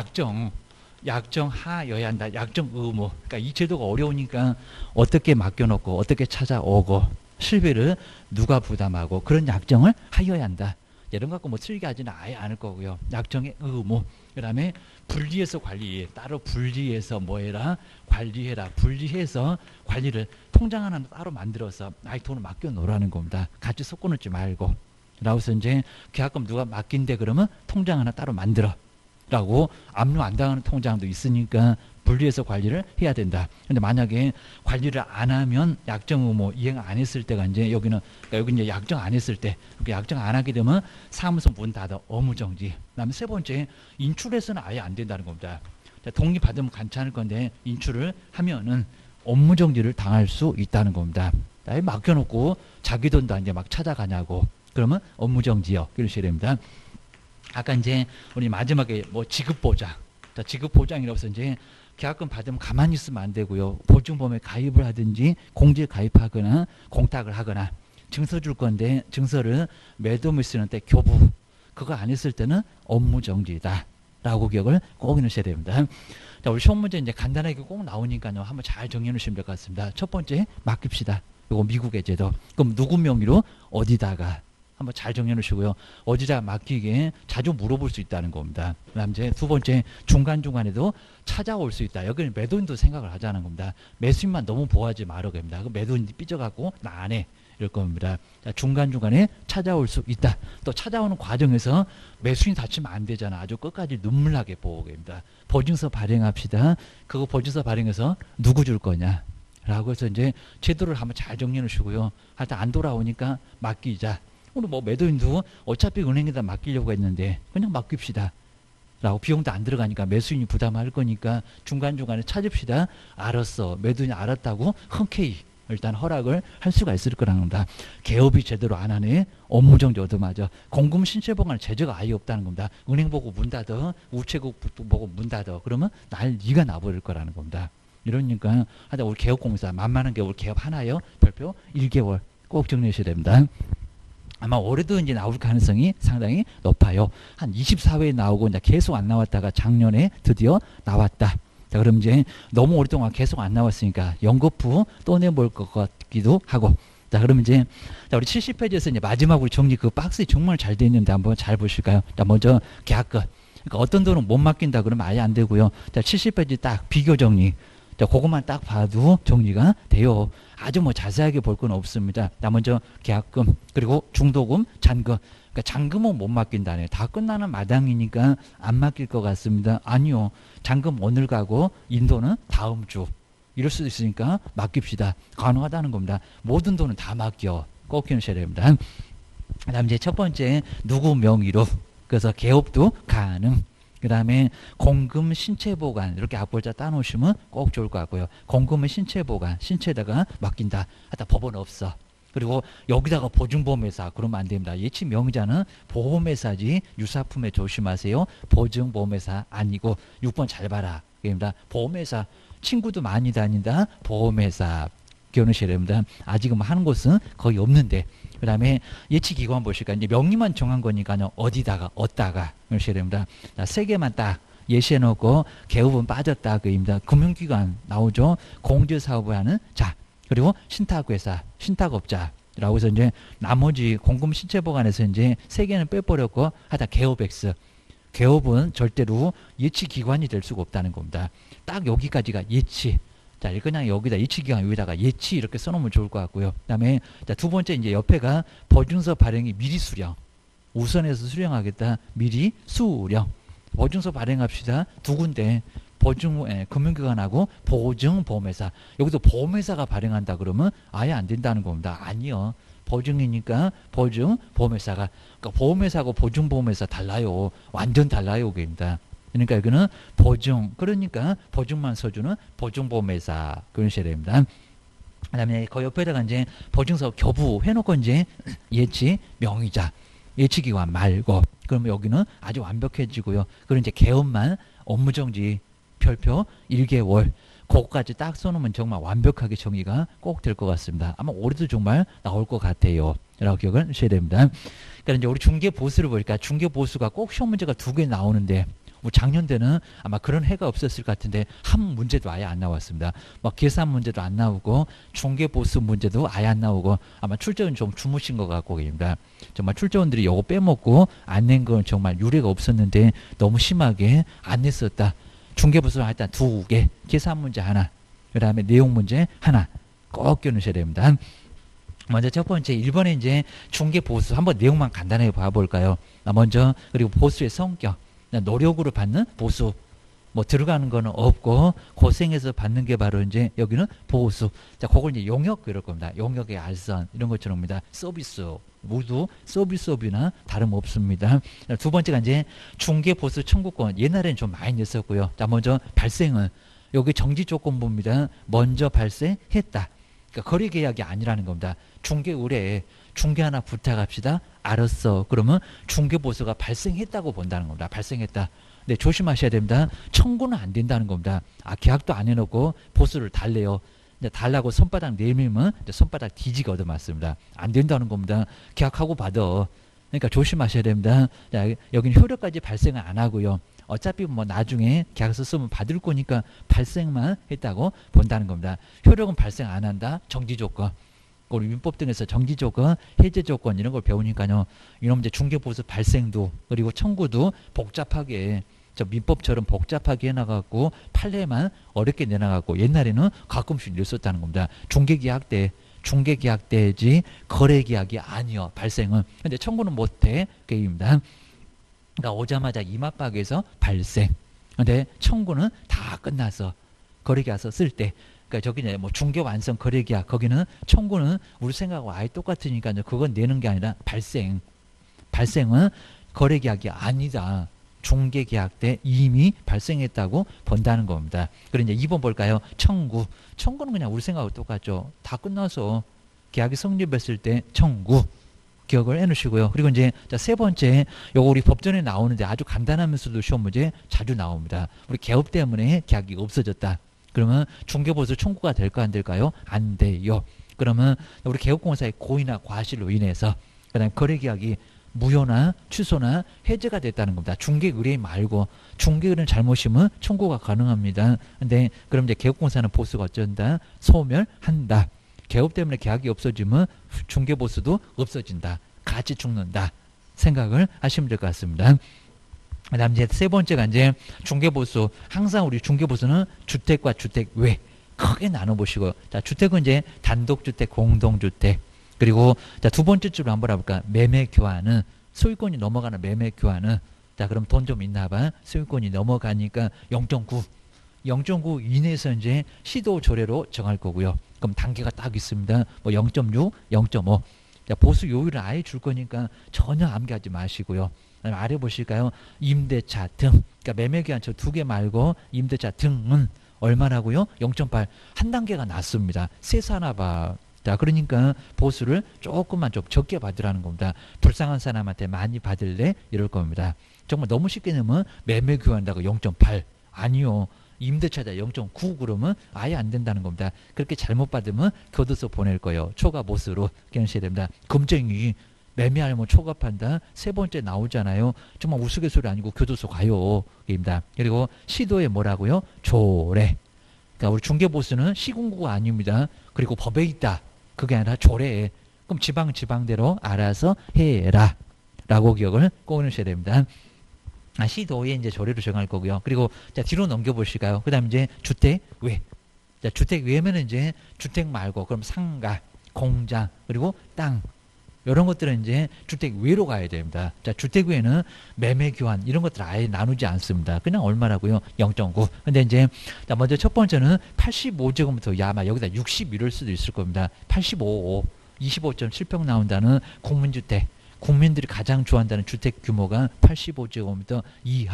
약정하여야 한다. 약정 의무. 그러니까 이 제도가 어려우니까 어떻게 맡겨놓고 어떻게 찾아오고 실비를 누가 부담하고 그런 약정을 하여야 한다. 이런 거 갖고 뭐 틀리게 하지는 아예 않을 거고요. 약정의 의무. 그 다음에 분리해서 관리. 따로 분리해서 뭐해라? 관리해라. 분리해서 관리를 통장 하나 따로 만들어서 아이 돈을 맡겨 놓으라는 겁니다. 같이 섞어 놓지 말고. 라고 해서 이제 계약금 누가 맡긴대 그러면 통장 하나 따로 만들어. 라고 압류 안 당하는 통장도 있으니까 분리해서 관리를 해야 된다. 근데 만약에 관리를 안 하면 약정 의무 이행 안 했을 때가 이제 여기는 그러니까 여기 이제 약정 안 했을 때 그렇게 약정 안 하게 되면 사무소 문 닫아 업무정지. 그다음에 세 번째 인출해서는 아예 안 된다는 겁니다. 자, 동의 받으면 괜찮을 건데 인출을 하면은 업무정지를 당할 수 있다는 겁니다. 맡겨놓고 자기 돈도 이제 막 찾아가냐고 그러면 업무정지요. 이러셔야 됩니다. 아까 이제 우리 마지막에 뭐 지급보장. 자, 지급보장이라고 해서 이제 계약금 받으면 가만히 있으면 안 되고요. 보증보험에 가입을 하든지 공제에 가입하거나 공탁을 하거나 증서 줄 건데 증서를 매도물 쓰는 때 교부. 그거 안 했을 때는 업무정지다. 라고 기억을 꼭 해놓으셔야 됩니다. 자, 우리 시험 문제 이제 간단하게 꼭 나오니까요. 한번 잘 정리해 놓으시면 될 것 같습니다. 첫 번째, 맡깁시다. 이거 미국의 제도. 그럼 누구 명의로 어디다가 한번 잘 정리해 놓으시고요. 어디다 맡기게 자주 물어볼 수 있다는 겁니다. 그다음 이제 두 번째 중간중간에도 찾아올 수 있다. 여기는 매도인도 생각을 하자는 겁니다. 매수인만 너무 보호하지 말라고 합니다. 매도인이 삐져갖고 나 안 해. 이럴 겁니다. 자, 중간중간에 찾아올 수 있다. 또 찾아오는 과정에서 매수인 다치면 안 되잖아. 아주 끝까지 눈물나게 보호하게 됩니다. 보증서 발행합시다. 그거 보증서 발행해서 누구 줄 거냐. 라고 해서 이제 제도를 한번 잘 정리해 놓으시고요. 하여튼 안 돌아오니까 맡기자. 오늘 뭐 매도인도 어차피 은행에다 맡기려고 했는데 그냥 맡깁시다. 라고 비용도 안 들어가니까 매수인이 부담할 거니까 중간중간에 찾읍시다. 알았어. 매도인이 알았다고 흔쾌히 일단 허락을 할 수가 있을 거라는 겁니다. 개업이 제대로 안 하네. 업무정지 얻어맞아. 공금 신체보관 제재가 아예 없다는 겁니다. 은행 보고 문 닫아. 우체국 보고 문 닫아. 그러면 네가 나버릴 거라는 겁니다. 이러니까 하여튼 우리 개업공사 만만한 게 우리 개업 하나요. 별표 1개월 꼭 정리하셔야 됩니다. 아마 올해도 이제 나올 가능성이 상당히 높아요. 한 24회에 나오고 이제 계속 안 나왔다가 작년에 드디어 나왔다. 자, 그럼 이제 너무 오랫동안 계속 안 나왔으니까 연거푸 또 내볼 것 같기도 하고. 자, 그러면 이제 자, 우리 70페이지에서 이제 마지막으로 정리 그 박스에 정말 잘 돼 있는데 한번 잘 보실까요? 자, 먼저 계약금. 그러니까 어떤 돈은 못 맡긴다 그러면 아예 안 되고요. 자, 70페이지 딱 비교 정리. 자, 그것만 딱 봐도 정리가 돼요. 아주 뭐 자세하게 볼 건 없습니다. 자, 먼저 계약금, 그리고 중도금, 잔금. 그러니까 잔금은 못 맡긴다네요. 다 끝나는 마당이니까 안 맡길 것 같습니다. 아니요. 잔금 오늘 가고 인도는 다음 주. 이럴 수도 있으니까 맡깁시다. 가능하다는 겁니다. 모든 돈은 다 맡겨. 꼭 기억하셔야 됩니다. 그 다음 이제 첫 번째, 누구 명의로. 그래서 개업도 가능. 그 다음에 공금 신체 보관 이렇게 앞글자 따놓으시면 꼭 좋을 것 같고요. 공금은 신체 보관, 신체에다가 맡긴다. 하다 법은 없어. 그리고 여기다가 보증보험회사 그러면 안 됩니다. 예치 명의자는 보험회사지 유사품에 조심하세요. 보증보험회사 아니고 6번 잘 봐라. 그럽니다. 보험회사 친구도 많이 다닌다. 보험회사 기억하셔야 됩니다. 아직은 뭐 하는 곳은 거의 없는데. 그 다음에 예치기관 보실까? 이제 명의만 정한 거니까요. 어디다가, 어디다가. 그러셔야 됩니다. 자, 세 개만 딱 예시해 놓고 개업은 빠졌다. 그입니다. 금융기관 나오죠. 공제사업을 하는 자, 그리고 신탁회사, 신탁업자라고 해서 이제 나머지 공금 신체보관에서 이제 세 개는 빼버렸고 하다 개업엑스. 개업은 절대로 예치기관이 될 수가 없다는 겁니다. 딱 여기까지가 예치. 자, 그냥 여기다 예치기관 여기다가 예치 이렇게 써놓으면 좋을 것 같고요. 그다음에 자, 두 번째 이제 옆에가 보증서 발행이 미리 수령. 우선해서 수령하겠다. 미리 수령. 보증서 발행합시다. 두 군데 금융기관하고 보증보험회사. 여기도 보험회사가 발행한다 그러면 아예 안 된다는 겁니다. 아니요. 보증이니까 보증보험회사가. 그러니까 보험회사하고 보증보험회사 달라요. 완전 달라요. 그입니다. 그러니까 여기는 보증, 그러니까 보증만 써주는 보증보험회사 그러셔야 됩니다. 그 다음에 그 옆에다가 이제 보증서 교부 해놓고 이제 예치 명의자, 예치기관 말고, 그러면 여기는 아주 완벽해지고요. 그리고 이제 개업만 업무정지 별표 1개월, 그거까지 딱 써놓으면 정말 완벽하게 정의가 꼭 될 것 같습니다. 아마 올해도 정말 나올 것 같아요. 라고 기억을 하셔야 됩니다. 그러니까 이제 우리 중개보수를 보니까 중개보수가 꼭 시험 문제가 두 개 나오는데, 뭐 작년 때는 아마 그런 해가 없었을 것 같은데 한 문제도 아예 안 나왔습니다. 막 계산 문제도 안 나오고 중개보수 문제도 아예 안 나오고 아마 출제원 좀 주무신 것 같고 입니다. 정말 출제원들이 요거 빼먹고 안 낸 건 정말 유례가 없었는데 너무 심하게 안 냈었다. 중개보수는 일단 두 개, 계산 문제 하나, 그 다음에 내용 문제 하나 꼭 겨누셔야 됩니다. 먼저 첫 번째 1번에 이제 중개보수 한번 내용만 간단하게 봐볼까요? 먼저 그리고 보수의 성격. 노력으로 받는 보수. 뭐 들어가는 거는 없고 고생해서 받는 게 바로 이제 여기는 보수. 자, 그걸 이제 용역 이럴 겁니다. 용역의 알선 이런 것처럼입니다. 서비스 모두 서비스업이나 다름없습니다. 두 번째가 이제 중개보수 청구권. 옛날에는 좀 많이 냈었고요. 자, 먼저 발생은 여기 정지 조건부입니다. 먼저 발생했다. 그러니까 거래계약이 아니라는 겁니다. 중개 의뢰에 중개 하나 부탁합시다. 알았어. 그러면 중개보수가 발생했다고 본다는 겁니다. 발생했다. 네, 조심하셔야 됩니다. 청구는 안 된다는 겁니다. 아, 계약도 안 해놓고 보수를 달래요. 달라고 손바닥 내밀면 손바닥 뒤지게 얻어맞습니다. 안 된다는 겁니다. 계약하고 받아. 그러니까 조심하셔야 됩니다. 자, 여기는 효력까지 발생을 안 하고요. 어차피 뭐 나중에 계약서 쓰면 받을 거니까 발생만 했다고 본다는 겁니다. 효력은 발생 안 한다. 정지 조건. 우리 민법 등에서 정지 조건, 해제 조건 이런 걸 배우니까요. 이놈 이제 중개보수 발생도 그리고 청구도 복잡하게 저 민법처럼 복잡하게 해나가고 판례만 어렵게 내나가고 옛날에는 가끔씩 냈었다는 겁니다. 중개계약 때지 거래계약이 아니요. 발생은. 근데 청구는 못해. 그입니다. 그러니까 오자마자 이마박에서 발생. 근데 청구는 다 끝나서 거래계약서 쓸 때. 그러니까 저기 뭐 중개 완성 거래계약 거기는 청구는 우리 생각하고 아예 똑같으니까 그건 내는 게 아니라 발생은 거래계약이 아니다. 중개계약 때 이미 발생했다고 본다는 겁니다. 그리고 이제 2번 볼까요? 청구는 그냥 우리 생각하고 똑같죠. 다 끝나서 계약이 성립했을 때 청구 기억을 해놓으시고요. 그리고 이제 세 번째 요거 우리 법전에 나오는데 아주 간단하면서도 시험 문제 자주 나옵니다. 우리 개업 때문에 계약이 없어졌다. 그러면 중개보수 청구가 될까 안 될까요? 안 돼요. 그러면 우리 개업공사의 고의나 과실로 인해서 그다음에 거래계약이 무효나 취소나 해제가 됐다는 겁니다. 중개 의뢰인 말고 중개 의뢰인 잘못이면 청구가 가능합니다. 근데 그럼 이제 개업공사는 보수가 어쩐다? 소멸한다. 개업 때문에 계약이 없어지면 중개보수도 없어진다. 같이 죽는다. 생각을 하시면 될 것 같습니다. 그 다음 이제 세 번째가 이제 중개보수. 항상 우리 중개보수는 주택과 주택 외. 크게 나눠보시고, 자, 주택은 이제 단독주택, 공동주택, 그리고 자, 두 번째 줄로 한번 알아볼까? 매매 교환은, 소유권이 넘어가는 매매 교환은, 자, 그럼 돈 좀 있나 봐. 소유권이 넘어가니까 0.9. 0.9 이내에서 이제 시도 조례로 정할 거고요. 그럼 단계가 딱 있습니다. 뭐 0.6, 0.5. 자, 보수 요율을 아예 줄 거니까 전혀 암기하지 마시고요. 아래 보실까요? 임대차 등. 그러니까 매매기한처 두 개 말고 임대차 등은 얼마라고요? 0.8. 한 단계가 낮습니다. 세사나 봐. 자, 그러니까 보수를 조금만 좀 적게 받으라는 겁니다. 불쌍한 사람한테 많이 받을래? 이럴 겁니다. 정말 너무 쉽게 내면 매매 교환다고 0.8. 아니요. 임대차자 0.9 그러면 아예 안 된다는 겁니다. 그렇게 잘못 받으면 교도소 보낼 거예요. 초과 보수로 기억하셔야 됩니다. 검증이 매매하면 초과 판다 세 번째 나오잖아요. 정말 우스갯소리 아니고 교도소 가요. 입니다. 그리고 시도에 뭐라고요? 조례. 그러니까 우리 중개보수는 시군구가 아닙니다. 그리고 법에 있다. 그게 아니라 조례에. 그럼 지방대로 알아서 해라. 라고 기억을 꼭 해주셔야 됩니다. 시도에 이제 조례로 정할 거고요. 그리고 자, 뒤로 넘겨보실까요? 그 다음 이제 주택 외. 자, 주택 외면 이제 주택 말고 그럼 상가, 공장, 그리고 땅. 이런 것들은 이제 주택 외로 가야 됩니다. 자, 주택 외에는 매매 교환 이런 것들 아예 나누지 않습니다. 그냥 얼마라고요? 0.9. 근데 이제 자, 먼저 첫 번째는 85제곱미터 야마 여기다 60 이럴 수도 있을 겁니다. 85, 25.7평 나온다는 국민주택. 국민들이 가장 좋아한다는 주택 규모가 85제곱미터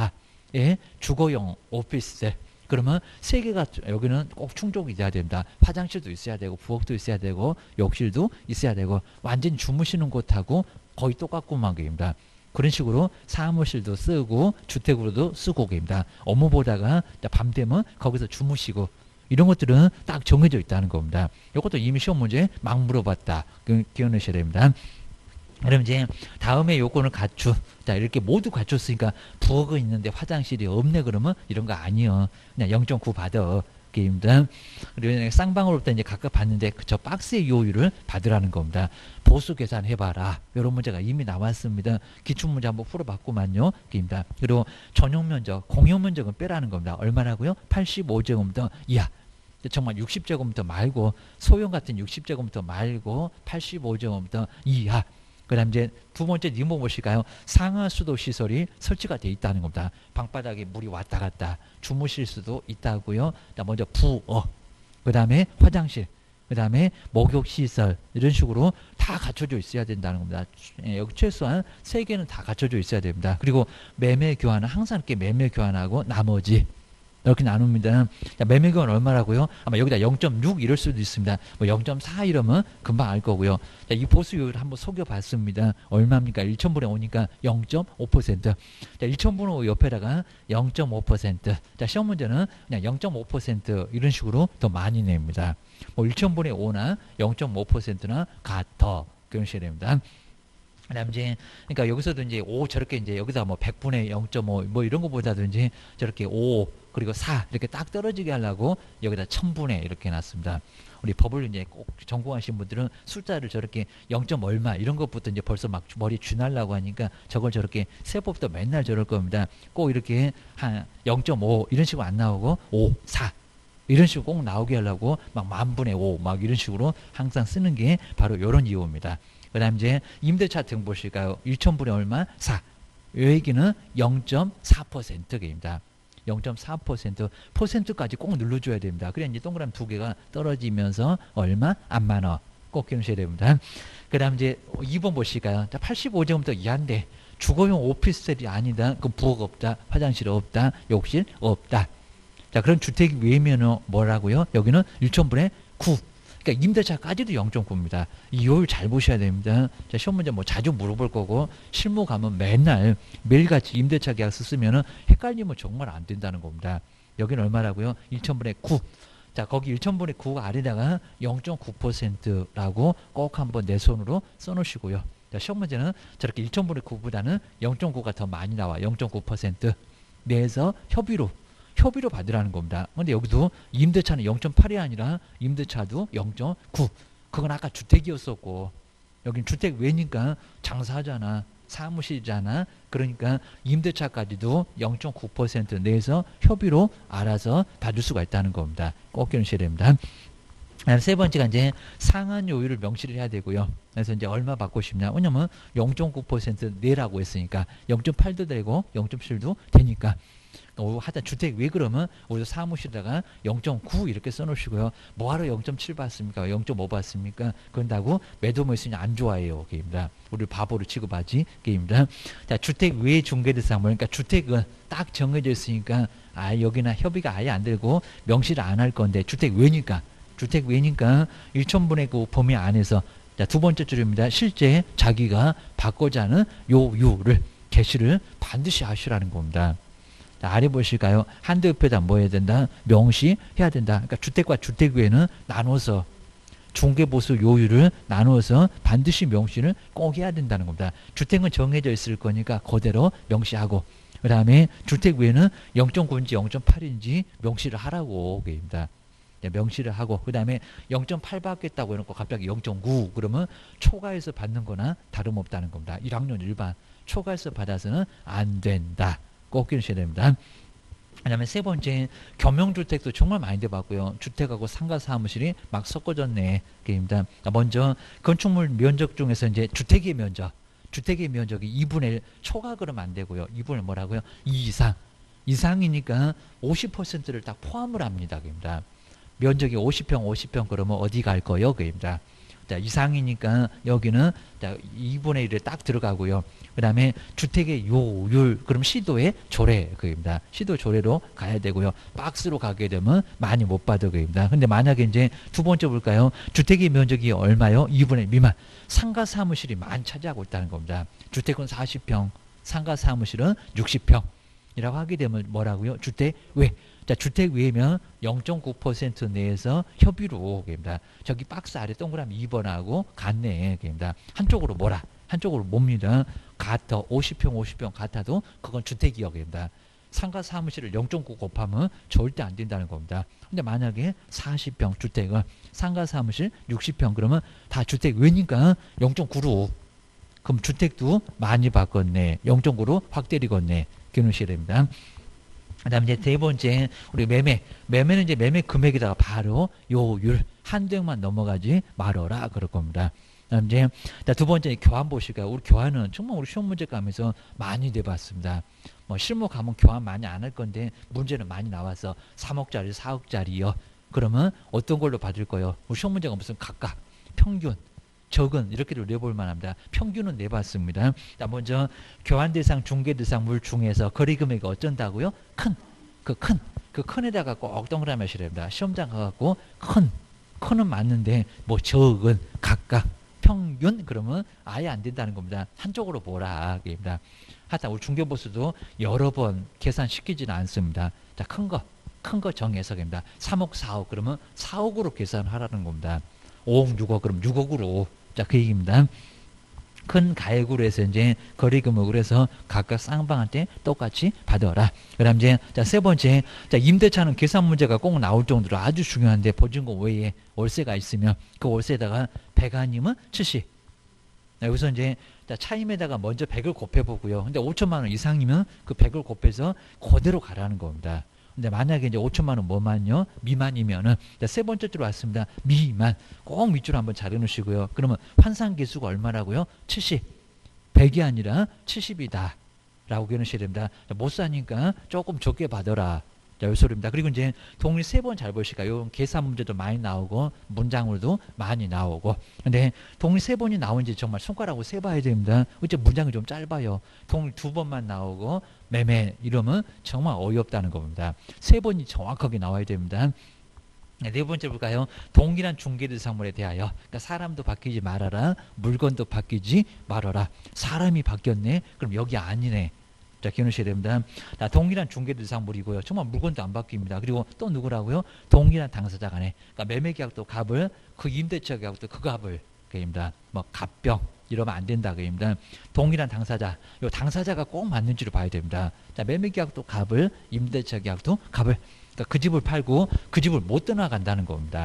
이하의 주거용 오피스텔. 그러면 세 개가 여기는 꼭 충족이 돼야 됩니다. 화장실도 있어야 되고 부엌도 있어야 되고 욕실도 있어야 되고 완전히 주무시는 곳하고 거의 똑같구만 게입니다. 그런 식으로 사무실도 쓰고 주택으로도 쓰고 게입니다. 업무 보다가 밤 되면 거기서 주무시고 이런 것들은 딱 정해져 있다는 겁니다. 이것도 이미 시험 문제 막 물어봤다. 기억하셔야 됩니다. 그럼 이제 다음에 요건을 갖추. 자, 이렇게 모두 갖췄으니까 부엌은 있는데 화장실이 없네 그러면 이런 거 아니요. 그냥 0.9 받아. 게임입니다. 그리고 쌍방으로부터 이제 각각 받는데 저 박스의 요율을 받으라는 겁니다. 보수 계산해봐라. 이런 문제가 이미 나왔습니다. 기출문제 한번 풀어봤구만요. 게임입니다. 그리고 전용 면적, 공용 면적은 빼라는 겁니다. 얼마라고요? 85제곱미터 이하. 정말 60제곱미터 말고 소형 같은 60제곱미터 말고 85제곱미터 이하. 그 다음 이제 두 번째 니모 보실까요? 상하수도 시설이 설치가 돼 있다는 겁니다. 방바닥에 물이 왔다 갔다 주무실 수도 있다고요. 먼저 부어, 그 다음에 화장실, 그 다음에 목욕시설 이런 식으로 다 갖춰져 있어야 된다는 겁니다. 여기 최소한 3개는 다 갖춰져 있어야 됩니다. 그리고 매매 교환은 항상 이렇게 매매 교환하고 나머지 이렇게 나눕니다. 자, 매매 교환 얼마라고요? 아마 여기다 0.6 이럴 수도 있습니다. 뭐 0.4 이러면 금방 알 거고요. 자, 이 보수율 한번 속여봤습니다. 얼마입니까? 1,000분의 5니까 0.5%. 자, 1,000분의 5 옆에다가 0.5%. 자, 시험 문제는 그냥 0.5% 이런 식으로 더 많이 냅니다. 뭐 1,000분의 5나 0.5%나 같아. 그런 식이 됩니다. 그다음 이제 그러니까 여기서도 이제 5 저렇게 이제 여기다 뭐 100분의 0.5 뭐 이런 거보다도 이제 저렇게 5 그리고 4 이렇게 딱 떨어지게 하려고 여기다 1000분의 이렇게 놨습니다. 우리 법을 이제 꼭 전공하신 분들은 숫자를 저렇게 0. 얼마 이런 것부터 이제 벌써 막 머리 쥐날라고 하니까 저걸 저렇게 세법도 맨날 저럴 겁니다. 꼭 이렇게 한 0.5 이런 식으로 안 나오고 5, 4 이런 식으로 꼭 나오게 하려고 막 10,000분의 5 막 이런 식으로 항상 쓰는 게 바로 이런 이유입니다. 그 다음 이제 임대차 등 보실까요? 1,000분의 얼마? 4. 이 얘기는 0.4%입니다. 0.4% 퍼센트까지 꼭 눌러줘야 됩니다. 그래야 이제 동그라미 2개가 떨어지면서 얼마? 안만 원. 꼭 기억하셔야 됩니다. 그 다음 이제 2번 보실까요? 85제곱미터 이하인데 주거용 오피스텔이 아니다. 그럼 부엌 없다. 화장실 없다. 욕실 없다. 자, 그런 주택 외면은 뭐라고요? 여기는 1,000분의 9. 그러니까 임대차까지도 0.9입니다. 이 요율 잘 보셔야 됩니다. 자, 시험 문제 뭐 자주 물어볼 거고 실무 가면 맨날 매일같이 임대차 계약서 쓰면은 헷갈리면 정말 안 된다는 겁니다. 여기는 얼마라고요? 1,000분의 9. 자, 거기 1,000분의 9 아래다가 0.9%라고 꼭 한번 내 손으로 써놓으시고요. 자, 시험 문제는 저렇게 1,000분의 9보다는 0.9가 더 많이 나와. 0.9% 내에서 협의로 받으라는 겁니다. 근데 여기도 임대차는 0.8이 아니라 임대차도 0.9. 그건 아까 주택이었었고 여긴 주택 외니까 장사하잖아. 사무실이잖아. 그러니까 임대차까지도 0.9% 내에서 협의로 알아서 받을 수가 있다는 겁니다. 꼭 기억하셔야 됩니다. 세 번째가 이제 상한 요율을 명시를 해야 되고요. 그래서 이제 얼마 받고 싶냐? 왜냐면 0.9% 내라고 했으니까 0.8도 되고 0.7도 되니까. 하여튼 주택 왜 그러면 우리 사무실에다가 0.9 이렇게 써놓으시고요. 뭐하러 0.7 받습니까? 0.5 받습니까? 그런다고 매도모 있으니 안 좋아해요. 게임입니다. 우리 바보로 취급하지. 게임입니다. 자, 주택 외 중개대상 그러니까 주택은 딱 정해져 있으니까 여기나 협의가 아예 안 되고 명시를 안 할 건데 주택 외니까 1,000분의 그 범위 안에서 자, 두 번째 줄입니다. 실제 자기가 받고자 하는 요율을 개시를 반드시 하시라는 겁니다. 자, 아래 보실까요? 한도 옆에다 뭐 해야 된다? 명시해야 된다. 그러니까 주택과 주택 외에는 나눠서 중개보수 요율을 나누어서 반드시 명시를 꼭 해야 된다는 겁니다. 주택은 정해져 있을 거니까 그대로 명시하고 그 다음에 주택 외에는 0.9인지 0.8인지 명시를 하라고 얘기입니다. 명시를 하고 그 다음에 0.8 받겠다고 해놓고 갑자기 0.9 그러면 초과해서 받는 거나 다름없다는 겁니다. 1학년 일반 초과해서 받아서는 안 된다. 꼭 기억하셔야 됩니다. 그 다음에 세 번째 겸용주택도 정말 많이 돼봤고요. 주택하고 상가 사무실이 막 섞어졌네. 게임입니다. 먼저 건축물 면적 중에서 이제 주택의 면적이 2분의 1 초과 그러면 안 되고요. 2분의 뭐라고요? 2 이상. 이상이니까 50%를 딱 포함을 합니다. 게임입니다. 면적이 50평 그러면 어디 갈 거요? 그입니다. 자, 이상이니까 여기는 자, 2분의 1에 딱 들어가고요. 그 다음에 주택의 요율, 그럼 시도의 조례, 그입니다. 시도 조례로 가야 되고요. 박스로 가게 되면 많이 못 받아, 그입니다. 근데 만약에 이제 두 번째 볼까요? 주택의 면적이 얼마요? 2분의 1 미만. 상가 사무실이 많이 차지하고 있다는 겁니다. 주택은 40평, 상가 사무실은 60평. 이라고 하게 되면 뭐라고요? 주택 외. 자, 주택 외면 0.9% 내에서 협의로 입니다. 저기 박스 아래 동그라미 2번하고 같네. 입니다. 한쪽으로 뭐라? 한쪽으로 뭡니다. 같아. 50평 같아도 그건 주택이역입니다. 상가 사무실을 0.9 곱하면 절대 안 된다는 겁니다. 근데 만약에 40평 주택은 상가 사무실 60평 그러면 다 주택 외니까 0.9로 그럼 주택도 많이 바꿨네. 0.9로 확 때리겠네. 기억하셔야 됩니다. 그 다음에 이제 세 번째, 우리 매매는 이제 매매 금액에다가 바로 요율, 한도액만 넘어가지 말어라. 그럴 겁니다. 그 다음 이제, 두 번째, 교환 보실까요? 우리 교환은 정말 우리 시험 문제 가면서 많이 내봤습니다. 뭐, 실무 가면 교환 많이 안 할 건데, 문제는 많이 나와서 3억짜리, 4억짜리요. 그러면 어떤 걸로 받을 거예요? 우리 시험 문제가 무슨 각각, 평균, 적은 이렇게도 내볼 만합니다. 평균은 내봤습니다. 자, 먼저 교환 대상, 중개 대상 물 중에서 거래 금액이 어쩐다고요? 그 큰에다가 꼭 동그라미 하셔야 됩니다. 시험장 가갖고 큰은 맞는데 뭐 적은 각각 평균 그러면 아예 안 된다는 겁니다. 한쪽으로 보라 입니다. 하여튼 우리 중개보수도 여러 번 계산시키지는 않습니다. 자, 큰 거 정해석입니다. 3억, 4억 그러면 4억으로 계산하라는 겁니다. 5억, 6억 그럼 6억으로. 자, 그 얘기입니다. 큰 가액으로 해서 이제 거래금액으로 해서 각각 쌍방한테 똑같이 받아라. 그 다음 이제 세 번째, 자, 임대차는 계산 문제가 꼭 나올 정도로 아주 중요한데 보증금 외에 월세가 있으면 그 월세에다가 100 아니면 70. 여기서 이제 차임에다가 먼저 100을 곱해보고요. 근데 5천만 원 이상이면 그 100을 곱해서 그대로 가라는 겁니다. 근데 만약에 이제 5천만 원 뭐만요? 미만이면은 세 번째 줄 왔습니다. 미만. 꼭 밑줄 한번 잘 해놓으시고요. 그러면 환산 계수가 얼마라고요? 70. 100이 아니라 70이다. 라고 해놓으셔야 됩니다. 못 사니까 조금 적게 받아라. 자, 요 소리입니다. 그리고 이제 동일 3번 잘 보실까요? 계산 문제도 많이 나오고 문장으로도 많이 나오고. 근데 동일 3번이 나오는지 정말 손가락으로 세봐야 됩니다. 어째 문장이 좀 짧아요. 동일 2번만 나오고 매매 이러면 정말 어이없다는 겁니다. 3번이 정확하게 나와야 됩니다. 네 번째 볼까요? 동일한 중개대상물에 대하여 그러니까 사람도 바뀌지 말아라. 물건도 바뀌지 말아라. 사람이 바뀌었네. 그럼 여기 아니네. 자, 기억하셔야 됩니다. 자, 동일한 중개대상물이고요. 정말 물건도 안 바뀝니다. 그리고 또 누구라고요? 동일한 당사자 간에. 그러니까 매매계약도 값을, 그 임대차 계약도 그 값을. 그입니다. 뭐 갑병 이러면 안 된다. 그입니다. 동일한 당사자. 요 당사자가 꼭 맞는지를 봐야 됩니다. 자, 매매계약도 값을, 임대차 계약도 값을. 그러니까 그 집을 팔고 그 집을 못 떠나간다는 겁니다.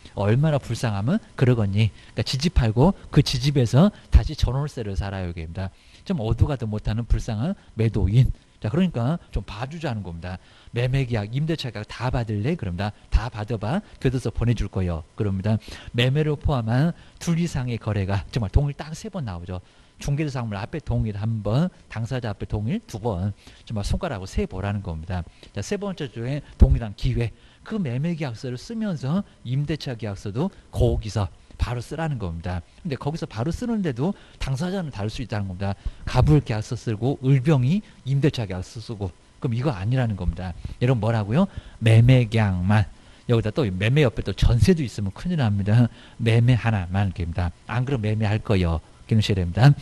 얼마나 불쌍하면 그러겠니. 그러니까 지집 팔고 그 지집에서 다시 전월세를 살아요. 입니다. 좀 어두가도 못하는 불쌍한 매도인. 자, 그러니까 좀 봐주자는 겁니다. 매매계약, 임대차 계약 다 받을래? 그럽니다. 다 받아봐. 교도소 보내줄 거예요. 그럽니다. 매매를 포함한 둘 이상의 거래가 정말 동일 딱 3번 나오죠. 중개사물 앞에 동일 1번, 당사자 앞에 동일 2번, 정말 손가락으로 세보라는 겁니다. 자, 3번째 주에 동일한 기회. 그 매매계약서를 쓰면서 임대차 계약서도 거기서 바로 쓰라는 겁니다. 근데 거기서 바로 쓰는데도 당사자는 다를 수 있다는 겁니다. 가불 계약서 쓰고 을병이 임대차 계약서 쓰고 그럼 이거 아니라는 겁니다. 여러분 뭐라고요? 매매 계약만. 여기다 또 매매 옆에 또 전세도 있으면 큰일 납니다. 매매 하나만 입니다. 안 그러면 매매할 거예요. 기능셔야 됩니다.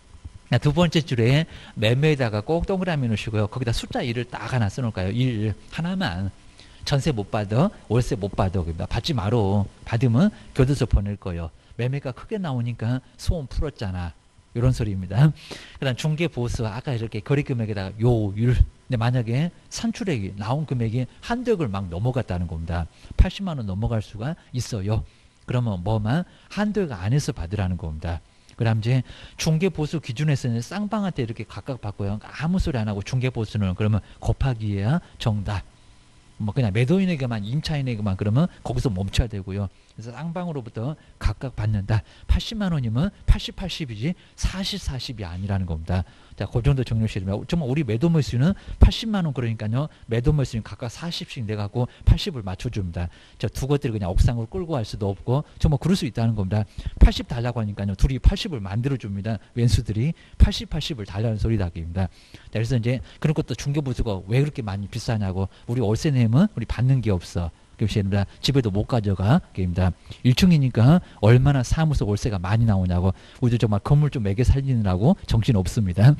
두 번째 줄에 매매에다가 꼭 동그라미 넣으시고요. 거기다 숫자 1을 딱 하나 써놓을까요? 1 하나만. 전세 못 받아, 월세 못 받아. 받지 마로. 받으면 교도소 보낼 거예요. 매매가 크게 나오니까 소원 풀었잖아. 이런 소리입니다. 그 다음 중개보수, 아까 이렇게 거래금액에다가 요율. 근데 만약에 산출액이 나온 금액이 한도액을 막 넘어갔다는 겁니다. 80만 원 넘어갈 수가 있어요. 그러면 뭐만 한도액 안에서 받으라는 겁니다. 그 다음 이제 중개보수 기준에서는 쌍방한테 이렇게 각각 받고요. 아무 소리 안 하고 중개보수는 그러면 곱하기야 정답. 뭐 그냥 매도인에게만 임차인에게만 그러면 거기서 멈춰야 되고요. 그래서 쌍방으로부터 각각 받는다. 80만 원이면 80, 80이지 40, 40이 아니라는 겁니다. 자, 그 정도 정리하시면 정말 우리 매도 매수는 80만 원 그러니까요. 매도 매수는 각각 40씩 내갖고 80을 맞춰줍니다. 자, 두 것들을 그냥 옥상으로 끌고 갈 수도 없고 정말 그럴 수 있다는 겁니다. 80 달라고 하니까요. 둘이 80을 만들어줍니다. 왼수들이 80, 80을 달라는 소리다. 입니다. 자, 그래서 이제 그런 것도 중개보수가 왜 그렇게 많이 비싸냐고. 우리 월세 내면 우리 받는 게 없어. 그입니다. 집에도 못 가져가. 입니다. 1층이니까 얼마나 사무소 월세가 많이 나오냐고. 우리도 정말 건물 좀 매개 살리느라고 정신 없습니다.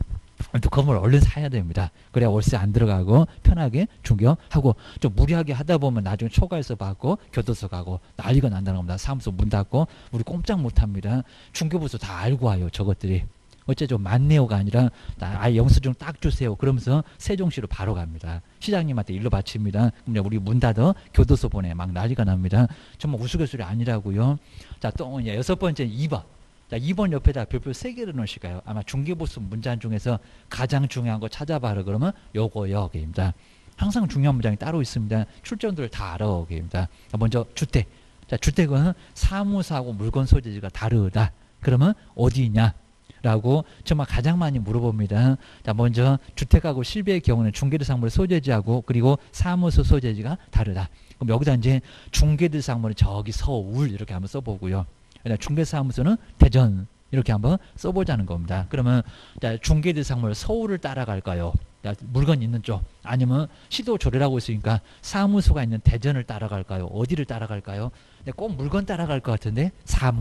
또 건물 얼른 사야 됩니다. 그래야 월세 안 들어가고 편하게 중개하고 좀 무리하게 하다 보면 나중에 초과해서 받고 교도소 가고 난리가 난다는 겁니다. 사무소 문 닫고 우리 꼼짝 못합니다. 중개부서 다 알고 와요. 저것들이. 어째 좀 많네요가 아니라 아예 영수증 딱 주세요. 그러면서 세종시로 바로 갑니다. 시장님한테 일로 바칩니다. 그럼 우리 문 닫아 교도소 보내 막 난리가 납니다. 정말 우스갯소리 아니라고요. 자, 또 6번째 2번. 자, 2번 옆에다 별표 3개를 넣으실까요? 아마 중개보수 문장 중에서 가장 중요한 거 찾아봐라 그러면 요거요. 입니다. 항상 중요한 문장이 따로 있습니다. 출전들을 다 알아. 입니다. 먼저 주택. 자, 주택은 사무소하고 물건 소재지가 다르다. 그러면 어디냐? 라고 정말 가장 많이 물어봅니다. 자, 먼저 주택하고 실비의 경우는 중개대상물 소재지하고 그리고 사무소 소재지가 다르다. 그럼 여기다 이제 중개대상물은 저기 서울 이렇게 한번 써보고요. 중개사무소는 대전 이렇게 한번 써보자는 겁니다. 그러면 자, 중개대상물 서울을 따라갈까요? 자, 물건 있는 쪽 아니면 시도 조례라고 있으니까 사무소가 있는 대전을 따라갈까요? 어디를 따라갈까요? 근데 꼭 물건 따라갈 것 같은데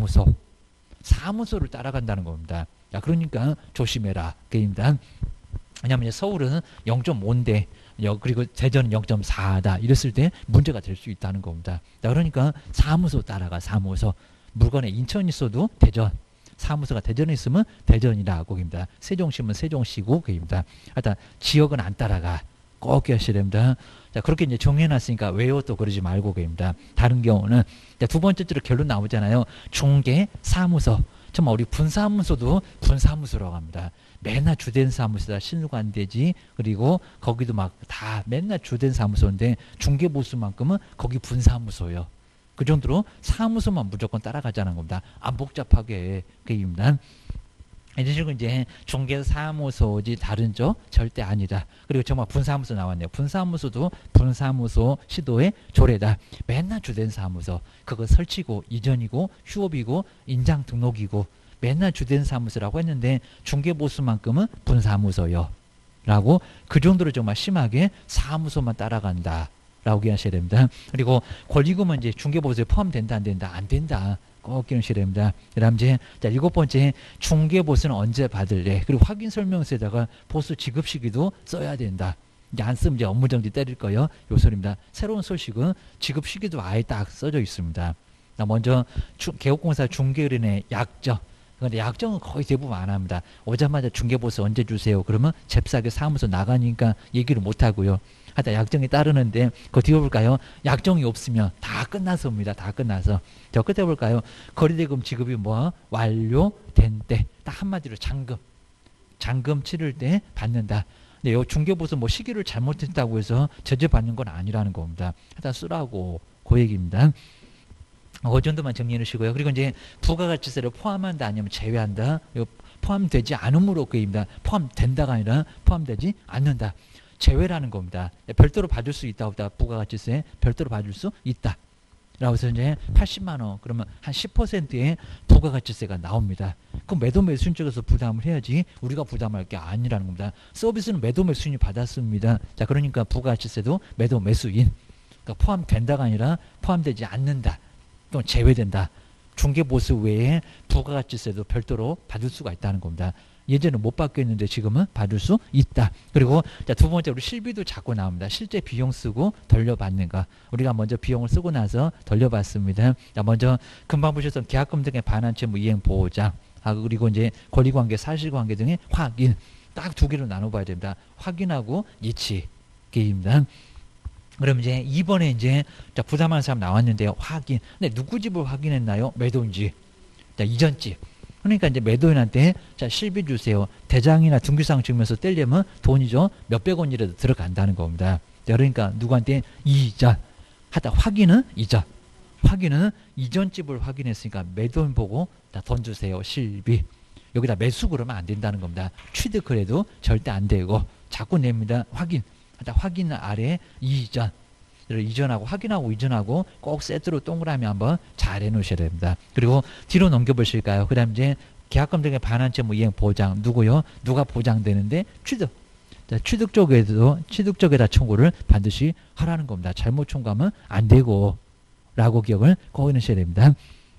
사무소를 따라간다는 겁니다. 자, 그러니까 조심해라. 그입니다. 왜냐하면 서울은 0.5인데 그리고 대전은 0.4다. 이랬을 때 문제가 될 수 있다는 겁니다. 자, 그러니까 사무소 따라가. 사무소. 물건에 인천이 있어도 대전. 사무소가 대전에 있으면 대전이라 고입니다. 세종시면 세종시고 그입니다. 하여튼 지역은 안 따라가. 꼭 기억하셔야 됩니다. 자, 그렇게 이제 정해놨으니까 왜요? 또 그러지 말고 그입니다. 다른 경우는 자, 두 번째로 결론 나오잖아요. 중개, 사무소. 정말 우리 분사무소도 분사무소라고 합니다. 맨날 주된 사무소다 신고가 안 되지. 그리고 거기도 막 다 맨날 주된 사무소인데 중개보수만큼은 거기 분사무소예요. 그 정도로 사무소만 무조건 따라가자는 겁니다. 안 복잡하게 그입니다. 이런 식으로 이제 중개사무소지 다른 쪽 절대 아니다. 그리고 정말 분사무소 나왔네요. 분사무소도 분사무소 시도의 조례다. 맨날 주된 사무소. 그거 설치고 이전이고 휴업이고 인장 등록이고 맨날 주된 사무소라고 했는데 중개보수만큼은 분사무소요. 라고 그 정도로 정말 심하게 사무소만 따라간다. 라고 이해하셔야 됩니다. 그리고 권리금은 이제 중개보수에 포함된다 안 된다? 안 된다. 꼭 기억하셔야 됩니다. 그 다음 이제 자, 7번째 중개보수는 언제 받을래? 그리고 확인 설명서에다가 보수 지급 시기도 써야 된다. 이제 안 쓰면 이제 업무정지 때릴 거예요. 요 소리입니다. 새로운 소식은 지급 시기도 아예 딱 써져 있습니다. 먼저 개업공사 중개의뢰인의 약정. 그런데 약정은 거의 대부분 안 합니다. 오자마자 중개보수 언제 주세요? 그러면 잽싸게 사무소 나가니까 얘기를 못 하고요. 하다 약정이 따르는데 그거 뒤에 볼까요? 약정이 없으면 다 끝났습니다. 다 끝나서. 저 끝에 볼까요? 거리대금 지급이 뭐 완료된 때 딱 한마디로 잔금 치를 때 받는다. 근데 요 중개보수 뭐 시기를 잘못했다고 해서 제재 받는 건 아니라는 겁니다. 하다 쓰라고 그 얘기입니다. 그 정도만 정리해 주시고요. 그리고 이제 부가가치세를 포함한다 아니면 제외한다. 포함되지 않음으로 그입니다. 포함된다가 아니라 포함되지 않는다. 제외라는 겁니다. 별도로 받을 수 있다 없다. 부가가치세 별도로 받을 수 있다. 라고 해서 이제 80만 원 그러면 한 10%의 부가가치세가 나옵니다. 그럼 매도 매수인 쪽에서 부담을 해야지 우리가 부담할 게 아니라는 겁니다. 서비스는 매도 매수인이 받았습니다. 자, 그러니까 부가가치세도 매도 매수인 그러니까 포함된다가 아니라 포함되지 않는다. 또는 제외된다. 중개보수 외에 부가가치세도 별도로 받을 수가 있다는 겁니다. 예전에 못 받겠는데 지금은 받을 수 있다. 그리고 자, 두 번째로 실비도 자꾸 나옵니다. 실제 비용 쓰고 돌려받는가. 우리가 먼저 비용을 쓰고 나서 돌려받습니다. 자, 먼저 금방 보셨던 계약금 등의 반환 채무 이행 보장. 그리고 이제 권리관계, 사실관계 등의 확인. 딱 두 개로 나눠봐야 됩니다. 확인하고 예치기입니다. 그럼 이제 이번에 이제 자, 부담하는 사람 나왔는데요. 확인. 근데 누구 집을 확인했나요? 매도인지. 자, 이전 집. 그러니까 이제 매도인한테 자, 실비 주세요. 대장이나 등기상 증명서 떼려면 돈이죠. 몇백 원이라도 들어간다는 겁니다. 자, 그러니까 누구한테 이전. 하다 확인은 이전. 확인은 이전 집을 확인했으니까 매도인 보고 자, 돈 주세요. 실비. 여기다 매수 그러면 안 된다는 겁니다. 취득거래도 절대 안 되고 자꾸 냅니다. 확인. 확인 아래 이전. 이전하고 확인하고 이전하고 꼭 세트로 동그라미 한번 잘 해놓으셔야 됩니다. 그리고 뒤로 넘겨보실까요? 그 다음 이제 계약금 등의 반환 채무 이행 보장 누구요? 누가 보장되는데 취득. 자, 취득 쪽에다 청구를 반드시 하라는 겁니다. 잘못 청구하면 안 되고 라고 기억을 꼭 해놓으셔야 됩니다.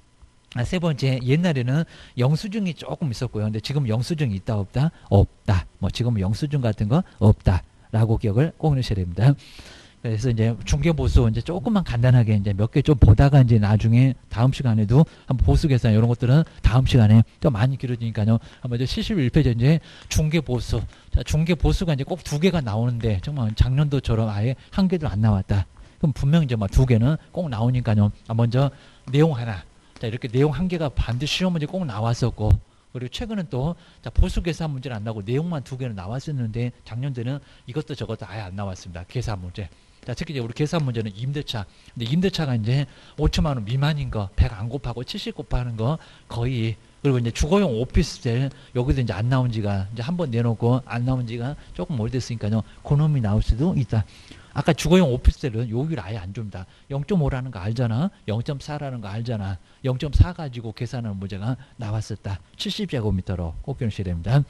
세 번째, 옛날에는 영수증이 조금 있었고요. 근데 지금 영수증이 있다 없다? 없다. 뭐 지금은 영수증 같은 거 없다. 라고 기억을 꼭 해놓으셔야 됩니다. 그래서 이제 중개보수 이제 조금만 간단하게 이제 몇 개 좀 보다가 이제 나중에 다음 시간에도 한번 보수 계산 이런 것들은 다음 시간에 또 많이 길어지니까요. 한번 이제 71페이지 이제 중개보수. 자, 중개보수가 이제 꼭 두 개가 나오는데 정말 작년도처럼 아예 한 개도 안 나왔다. 그럼 분명 이제 막 두 개는 꼭 나오니까요. 먼저 내용 하나. 자, 이렇게 내용 한 개가 반드시 시험 문제 꼭 나왔었고. 그리고 최근은 또 자, 보수 계산 문제는 안 나오고 내용만 두 개는 나왔었는데 작년도는 이것도 저것도 아예 안 나왔습니다. 계산 문제. 자, 특히 이제 우리 계산 문제는 임대차. 근데 임대차가 이제 5천만 원 미만인 거, 100 안 곱하고 70 곱하는 거 거의. 그리고 이제 주거용 오피스텔 여기도 이제 안 나온 지가 이제 한번 내놓고 안 나온 지가 조금 오래됐으니까요. 그놈이 나올 수도 있다. 아까 주거용 오피스텔은 요율 아예 안 줍니다. 0.5라는 거 알잖아. 0.4라는 거 알잖아. 0.4 가지고 계산하는 문제가 나왔었다. 70제곱미터로 꼭 기억하셔야 됩니다.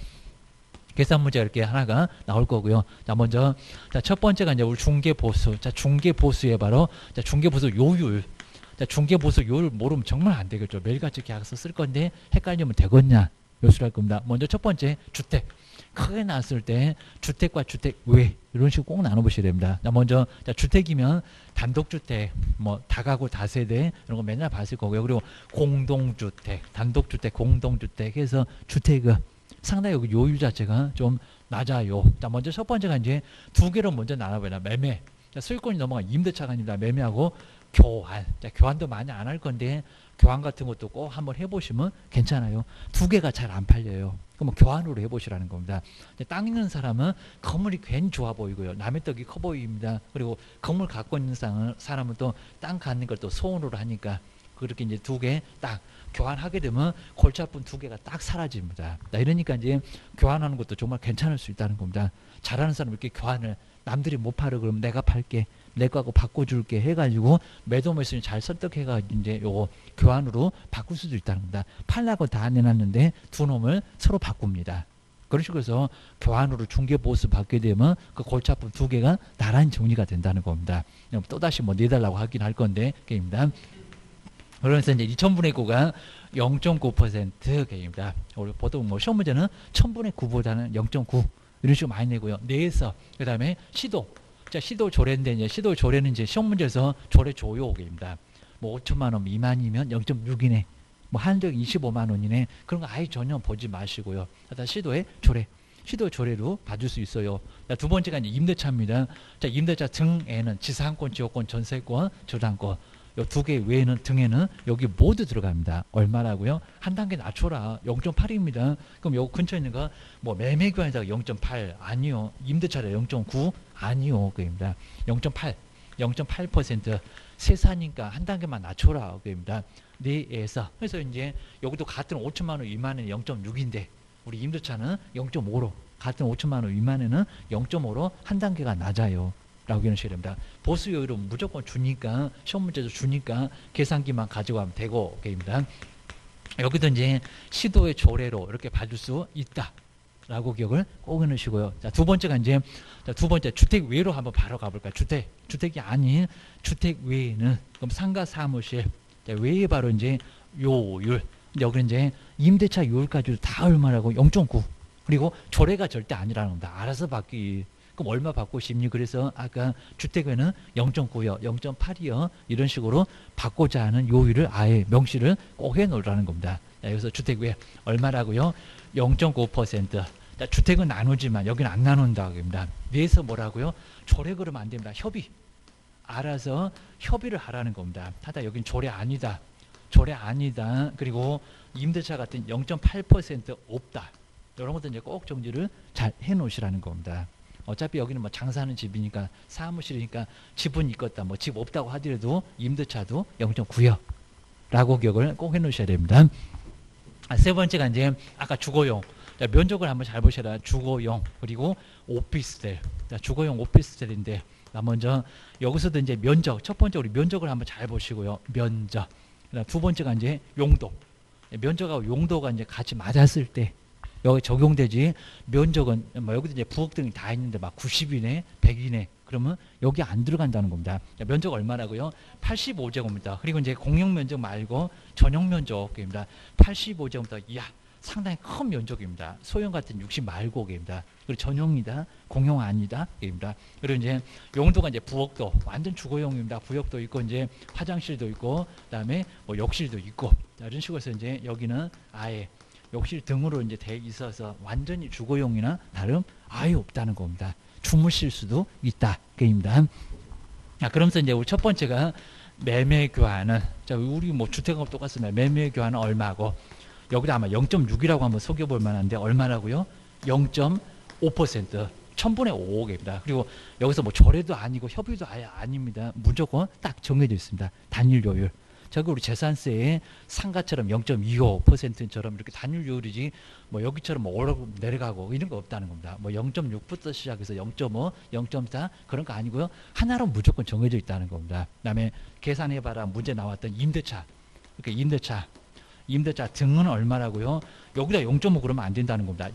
계산 문제가 이렇게 하나가 나올 거고요. 자, 먼저 자, 첫 번째가 이제 우리 중개보수. 자, 중개보수에 바로 자, 중개보수 요율. 자, 중개보수 요율 모르면 정말 안 되겠죠. 매일같이 계약서 쓸 건데 헷갈리면 되겠냐? 요술할 겁니다. 먼저 첫 번째 주택. 크게 나왔을 때 주택과 주택 외 이런 식으로 꼭 나눠보셔야 됩니다. 자, 먼저 자, 주택이면 단독주택, 뭐 다가구 다세대 이런 거 맨날 봤을 거고요. 그리고 공동주택, 단독주택, 공동주택 해서 주택은 상당히 여기 요율 자체가 좀 낮아요. 자, 먼저 첫 번째가 이제 두 개로 먼저 나눠봐요. 매매. 자, 소유권이 넘어가 임대차가 아닙니다. 매매하고 교환. 자, 교환도 많이 안 할 건데 교환 같은 것도 꼭 한번 해보시면 괜찮아요. 두 개가 잘 안 팔려요. 그럼 교환으로 해보시라는 겁니다. 땅 있는 사람은 건물이 괜히 좋아 보이고요. 남의 떡이 커 보입니다. 그리고 건물 갖고 있는 사람은 또 땅 갖는 걸 또 소원으로 하니까 그렇게 이제 두 개 딱 교환하게 되면 골치 아픈 두 개가 딱 사라집니다. 이러니까 이제 교환하는 것도 정말 괜찮을 수 있다는 겁니다. 잘하는 사람은 이렇게 교환을 남들이 못 팔어 그러면 내가 팔게. 내 거하고 바꿔줄게 해가지고 매도 매수인 잘 설득해가지고 이제 요거 교환으로 바꿀 수도 있다는 겁니다. 팔라고 다 내놨는데 두 놈을 서로 바꿉니다. 그런 식으로 해서 교환으로 중개보수 받게 되면 그 골치 아픈 두 개가 나란히 정리가 된다는 겁니다. 또다시 뭐 내달라고 하긴 할 건데 게임입니다. 그러면서 이제 2000분의 9가 0.9% 게임입니다. 우리 보통 뭐 시험 문제는 1000분의 9보다는 0.9 이런 식으로 많이 내고요. 내에서 그 다음에 시도. 자, 시도 조례인데 이제 시도 조례는 이제 시험 문제에서 조례 조효입니다. 뭐 5천만 원 미만이면 0.6이네. 뭐 한정 25만 원이네. 그런 거 아예 전혀 보지 마시고요. 일단 시도의 조례. 시도 조례로 봐줄 수 있어요. 자, 두 번째가 이제 임대차입니다. 자, 임대차 등에는 지상권, 지역권, 전세권, 저당권 요 두 개 외에는 등에는 여기 모두 들어갑니다. 얼마라고요? 한 단계 낮춰라. 0.8입니다. 그럼 요 근처에 있는 거 뭐 매매교환에다가 0.8 아니요. 임대차라 0.9 아니요. 그입니다. 0.8 0.8% 세사니까 한 단계만 낮춰라. 그입니다. 내에서 그래서 이제 여기도 같은 5천만 원 미만에는 0.6인데 우리 임대차는 0.5로 같은 5천만 원 미만에는 0.5로 한 단계가 낮아요. 라고 얘기하셔야 됩니다. 보수 요율은 무조건 주니까 시험 문제도 주니까 계산기만 가지고 가면 되고 게입니다. 여기도 이제 시도의 조례로 이렇게 봐줄 수 있다. 라고 기억을 꼭 해놓으시고요. 자, 두 번째가 이제 두 번째 주택 외로 한번 바로 가볼까요? 주택이 아닌 주택 외에는 그럼 상가 사무실 외에 바로 이제 요율. 여기는 이제 임대차 요율까지도 다 얼마라고 0.9 그리고 조례가 절대 아니라는 겁니다. 알아서 받기. 그럼 얼마 받고 싶니? 그래서 아까 주택에는 0.9요, 0.8이요 이런 식으로 받고자 하는 요율을 아예 명시를 꼭 해놓으라는 겁니다. 자, 여기서 주택 외 얼마라고요? 0.9%. 자, 주택은 나누지만 여기는 안 나눈다. 그럽니다. 위에서 뭐라고요? 조례 그러면 안 됩니다. 협의. 알아서 협의를 하라는 겁니다. 하다 여긴 조례 아니다. 조례 아니다. 그리고 임대차 같은 0.8% 없다. 이런 것도 이제 꼭 정리를 잘 해놓으시라는 겁니다. 어차피 여기는 뭐 장사하는 집이니까 사무실이니까 집은 있겠다. 뭐 집 없다고 하더라도 임대차도 0.9요. 라고 기억을 꼭 해놓으셔야 됩니다. 세 번째가 이제 아까 주거용. 자, 면적을 한번 잘 보셔라. 주거용 그리고 오피스텔. 자, 주거용 오피스텔인데 먼저 여기서도 이제 면적. 첫 번째 우리 면적을 한번 잘 보시고요. 면적. 두 번째가 이제 용도. 면적하고 용도가 이제 같이 맞았을 때 여기 적용되지. 면적은 뭐 여기도 이제 부엌 등이 다 있는데 막 90이네 100이네 그러면 여기 안 들어간다는 겁니다. 면적 얼마라고요? 85제곱미터. 그리고 이제 공용 면적 말고 전용 면적입니다. 85제곱미터. 이야 상당히 큰 면적입니다. 소형 같은 60 말고 입니다. 그리고 전용이다 공용 아니다 입니다. 그리고 이제 용도가 이제 부엌도 완전 주거용입니다. 부엌도 있고 이제 화장실도 있고 그다음에 뭐 욕실도 있고 자, 이런 식으로 해서 이제 여기는 아예 욕실 등으로 이제 돼 있어서 완전히 주거용이나 다름 아예 없다는 겁니다. 주무실 수도 있다. 그입니다. 자, 그러면서 이제 우리 첫 번째가 매매 교환은 자, 우리 뭐 주택하고 똑같습니다. 매매 교환은 얼마고 여기다 아마 0.6이라고 한번 속여볼 만한데 얼마라고요? 0.5% 1000분의 5억입니다. 그리고 여기서 뭐 조례도 아니고 협의도 아예 아닙니다. 무조건 딱 정해져 있습니다. 단일 요율. 저기 우리 재산세에 상가처럼 0.25%처럼 이렇게 단일요율이지 뭐 여기처럼 뭐 오르고 내려가고 이런 거 없다는 겁니다. 뭐 0.6부터 시작해서 0.5, 0.4 그런 거 아니고요. 하나로 무조건 정해져 있다는 겁니다. 그다음에 계산해봐라 문제 나왔던 임대차. 그러니까 임대차 등은 얼마라고요? 여기다 0.5 그러면 안 된다는 겁니다.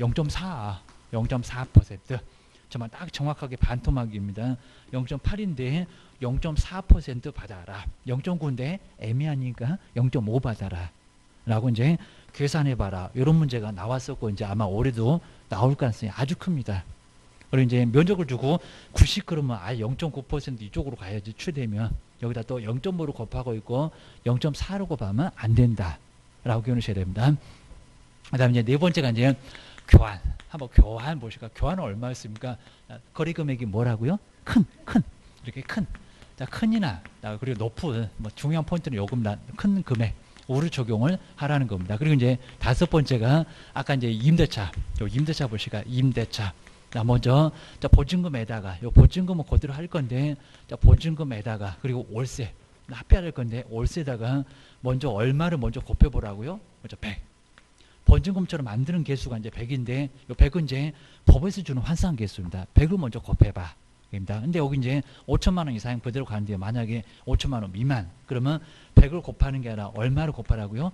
0.4%. 정말 딱 정확하게 반토막입니다. 0.8인데 0.4% 받아라. 0.9인데 애매하니까 0.5 받아라. 라고 이제 계산해봐라. 이런 문제가 나왔었고 이제 아마 올해도 나올 가능성이 아주 큽니다. 그리고 이제 면적을 주고 90 그러면 아예 0.9% 이쪽으로 가야지 최대면 여기다 또 0.5로 곱하고 있고 0.4로 곱하면 안 된다. 라고 기억하셔야 됩니다. 그 다음에 이제 네 번째가 이제 교환. 한번 교환 보실까? 교환은 얼마였습니까? 거래 금액이 뭐라고요? 큰. 이렇게 큰. 자, 큰이나, 그리고 높은, 뭐 중요한 포인트는 요금, 큰 금액. 우를 적용을 하라는 겁니다. 그리고 이제 다섯 번째가 아까 이제 임대차. 요 임대차 보실까? 임대차. 자, 먼저, 자, 보증금에다가, 요 보증금은 그대로 할 건데, 자, 보증금에다가, 그리고 월세. 합의할 건데, 월세다가 먼저 얼마를 먼저 곱해보라고요? 먼저 100. 보증금처럼 만드는 개수가 이제 100인데, 요 100은 이제 법에서 주는 환산 개수입니다. 100을 먼저 곱해봐. 입니다. 근데 여기 이제 5천만 원 이상 그대로 가는데 만약에 5천만 원 미만 그러면 100을 곱하는 게 아니라 얼마를 곱하라고요?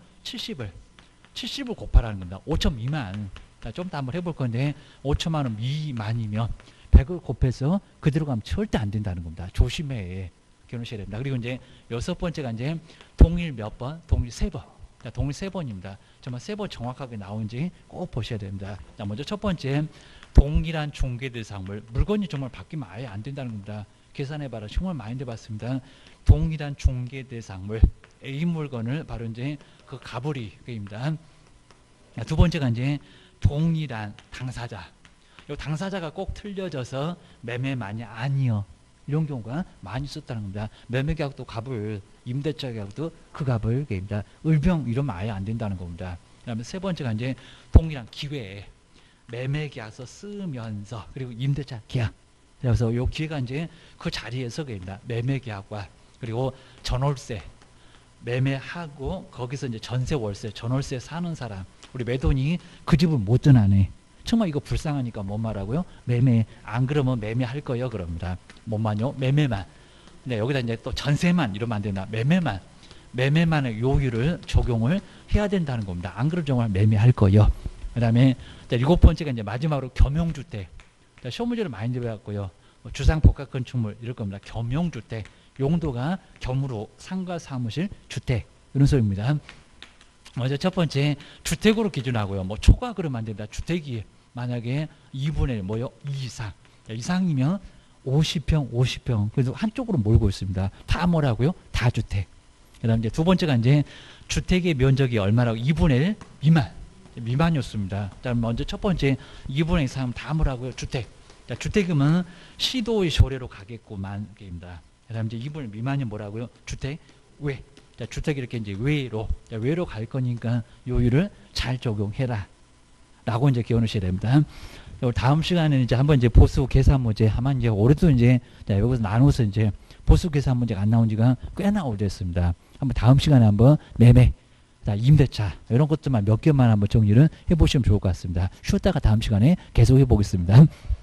70을 곱하라는 겁니다. 5천 미만. 자, 좀 더 한번 해볼 건데 5천만 원 미만이면 100을 곱해서 그대로 가면 절대 안 된다는 겁니다. 조심해. 기억하셔야 됩니다. 그리고 이제 여섯 번째가 이제 동일 몇 번? 동일 3번. 자, 동일 3번입니다. 정말 3번 정확하게 나온지 꼭 보셔야 됩니다. 자, 먼저 첫 번째 동일한 중개 대상물. 물건이 정말 바뀌면 아예 안 된다는 겁니다. 계산해봐라. 정말 많이 해봤습니다. 동일한 중개 대상물. A 물건을 바로 이제 그 가불이입니다. 두 번째가 이제 동일한 당사자. 이 당사자가 꼭 틀려져서 매매만이 아니요. 이런 경우가 많이 있었다는 겁니다. 매매계약도 갑을, 임대차 계약도 그 갑을 계입니다. 을병 이러면 아예 안 된다는 겁니다. 그다음에 세 번째가 이제 동일한 기회. 매매계약서 쓰면서 그리고 임대차 계약. 그래서 요 기회가 이제 그 자리에서 계입니다. 매매계약과 그리고 전월세. 매매하고 거기서 이제 전세 월세, 전월세 사는 사람. 우리 매돈이 그 집을 못 떠나네. 정말 이거 불쌍하니까 뭔 말하고요? 매매. 안 그러면 매매할 거예요. 그럽니다. 뭔만요? 매매만. 근데 여기다 이제 또 전세만 이러면 안 된다. 매매만. 매매만의 요율을 적용을 해야 된다는 겁니다. 안 그러면 정말 매매할 거예요. 그 다음에 일곱 번째가 이제 마지막으로 겸용주택. 시험 문제를 많이 내봤고요. 주상복합 건축물 이럴 겁니다. 겸용주택. 용도가 겸으로 상가 사무실 주택 이런 소리입니다. 먼저 첫 번째 주택으로 기준하고요. 뭐 초과 그러면 안 된다. 주택이 만약에 2분의 1 뭐요? 2 이상. 이상이면 50평, 50평. 그래서 한쪽으로 몰고 있습니다. 다 뭐라고요? 다 주택. 그다음 이제 두 번째가 이제 주택의 면적이 얼마라고? 2분의 1 미만. 미만이었습니다. 그다음 먼저 첫 번째 2분의 1 이상 다 뭐라고요? 주택. 자, 주택이면 시도의 조례로 가겠구만 게입니다. 그다음 이제 2분의 1 미만이 뭐라고요? 주택 외. 자, 주택 이렇게 이제 외로. 자, 외로 갈 거니까 요율을 잘 적용해라. 라고 이제 기억하셔야 됩니다. 다음 시간에는 이제 한번 이제 보수 계산 문제 하면 이제 올해도 이제 여기서 나눠서 이제 보수 계산 문제가 안 나온 지가 꽤나 오래됐습니다. 한번 다음 시간에 한번 매매, 임대차 이런 것들만 몇 개만 한번 정리를 해보시면 좋을 것 같습니다. 쉬었다가 다음 시간에 계속 해보겠습니다.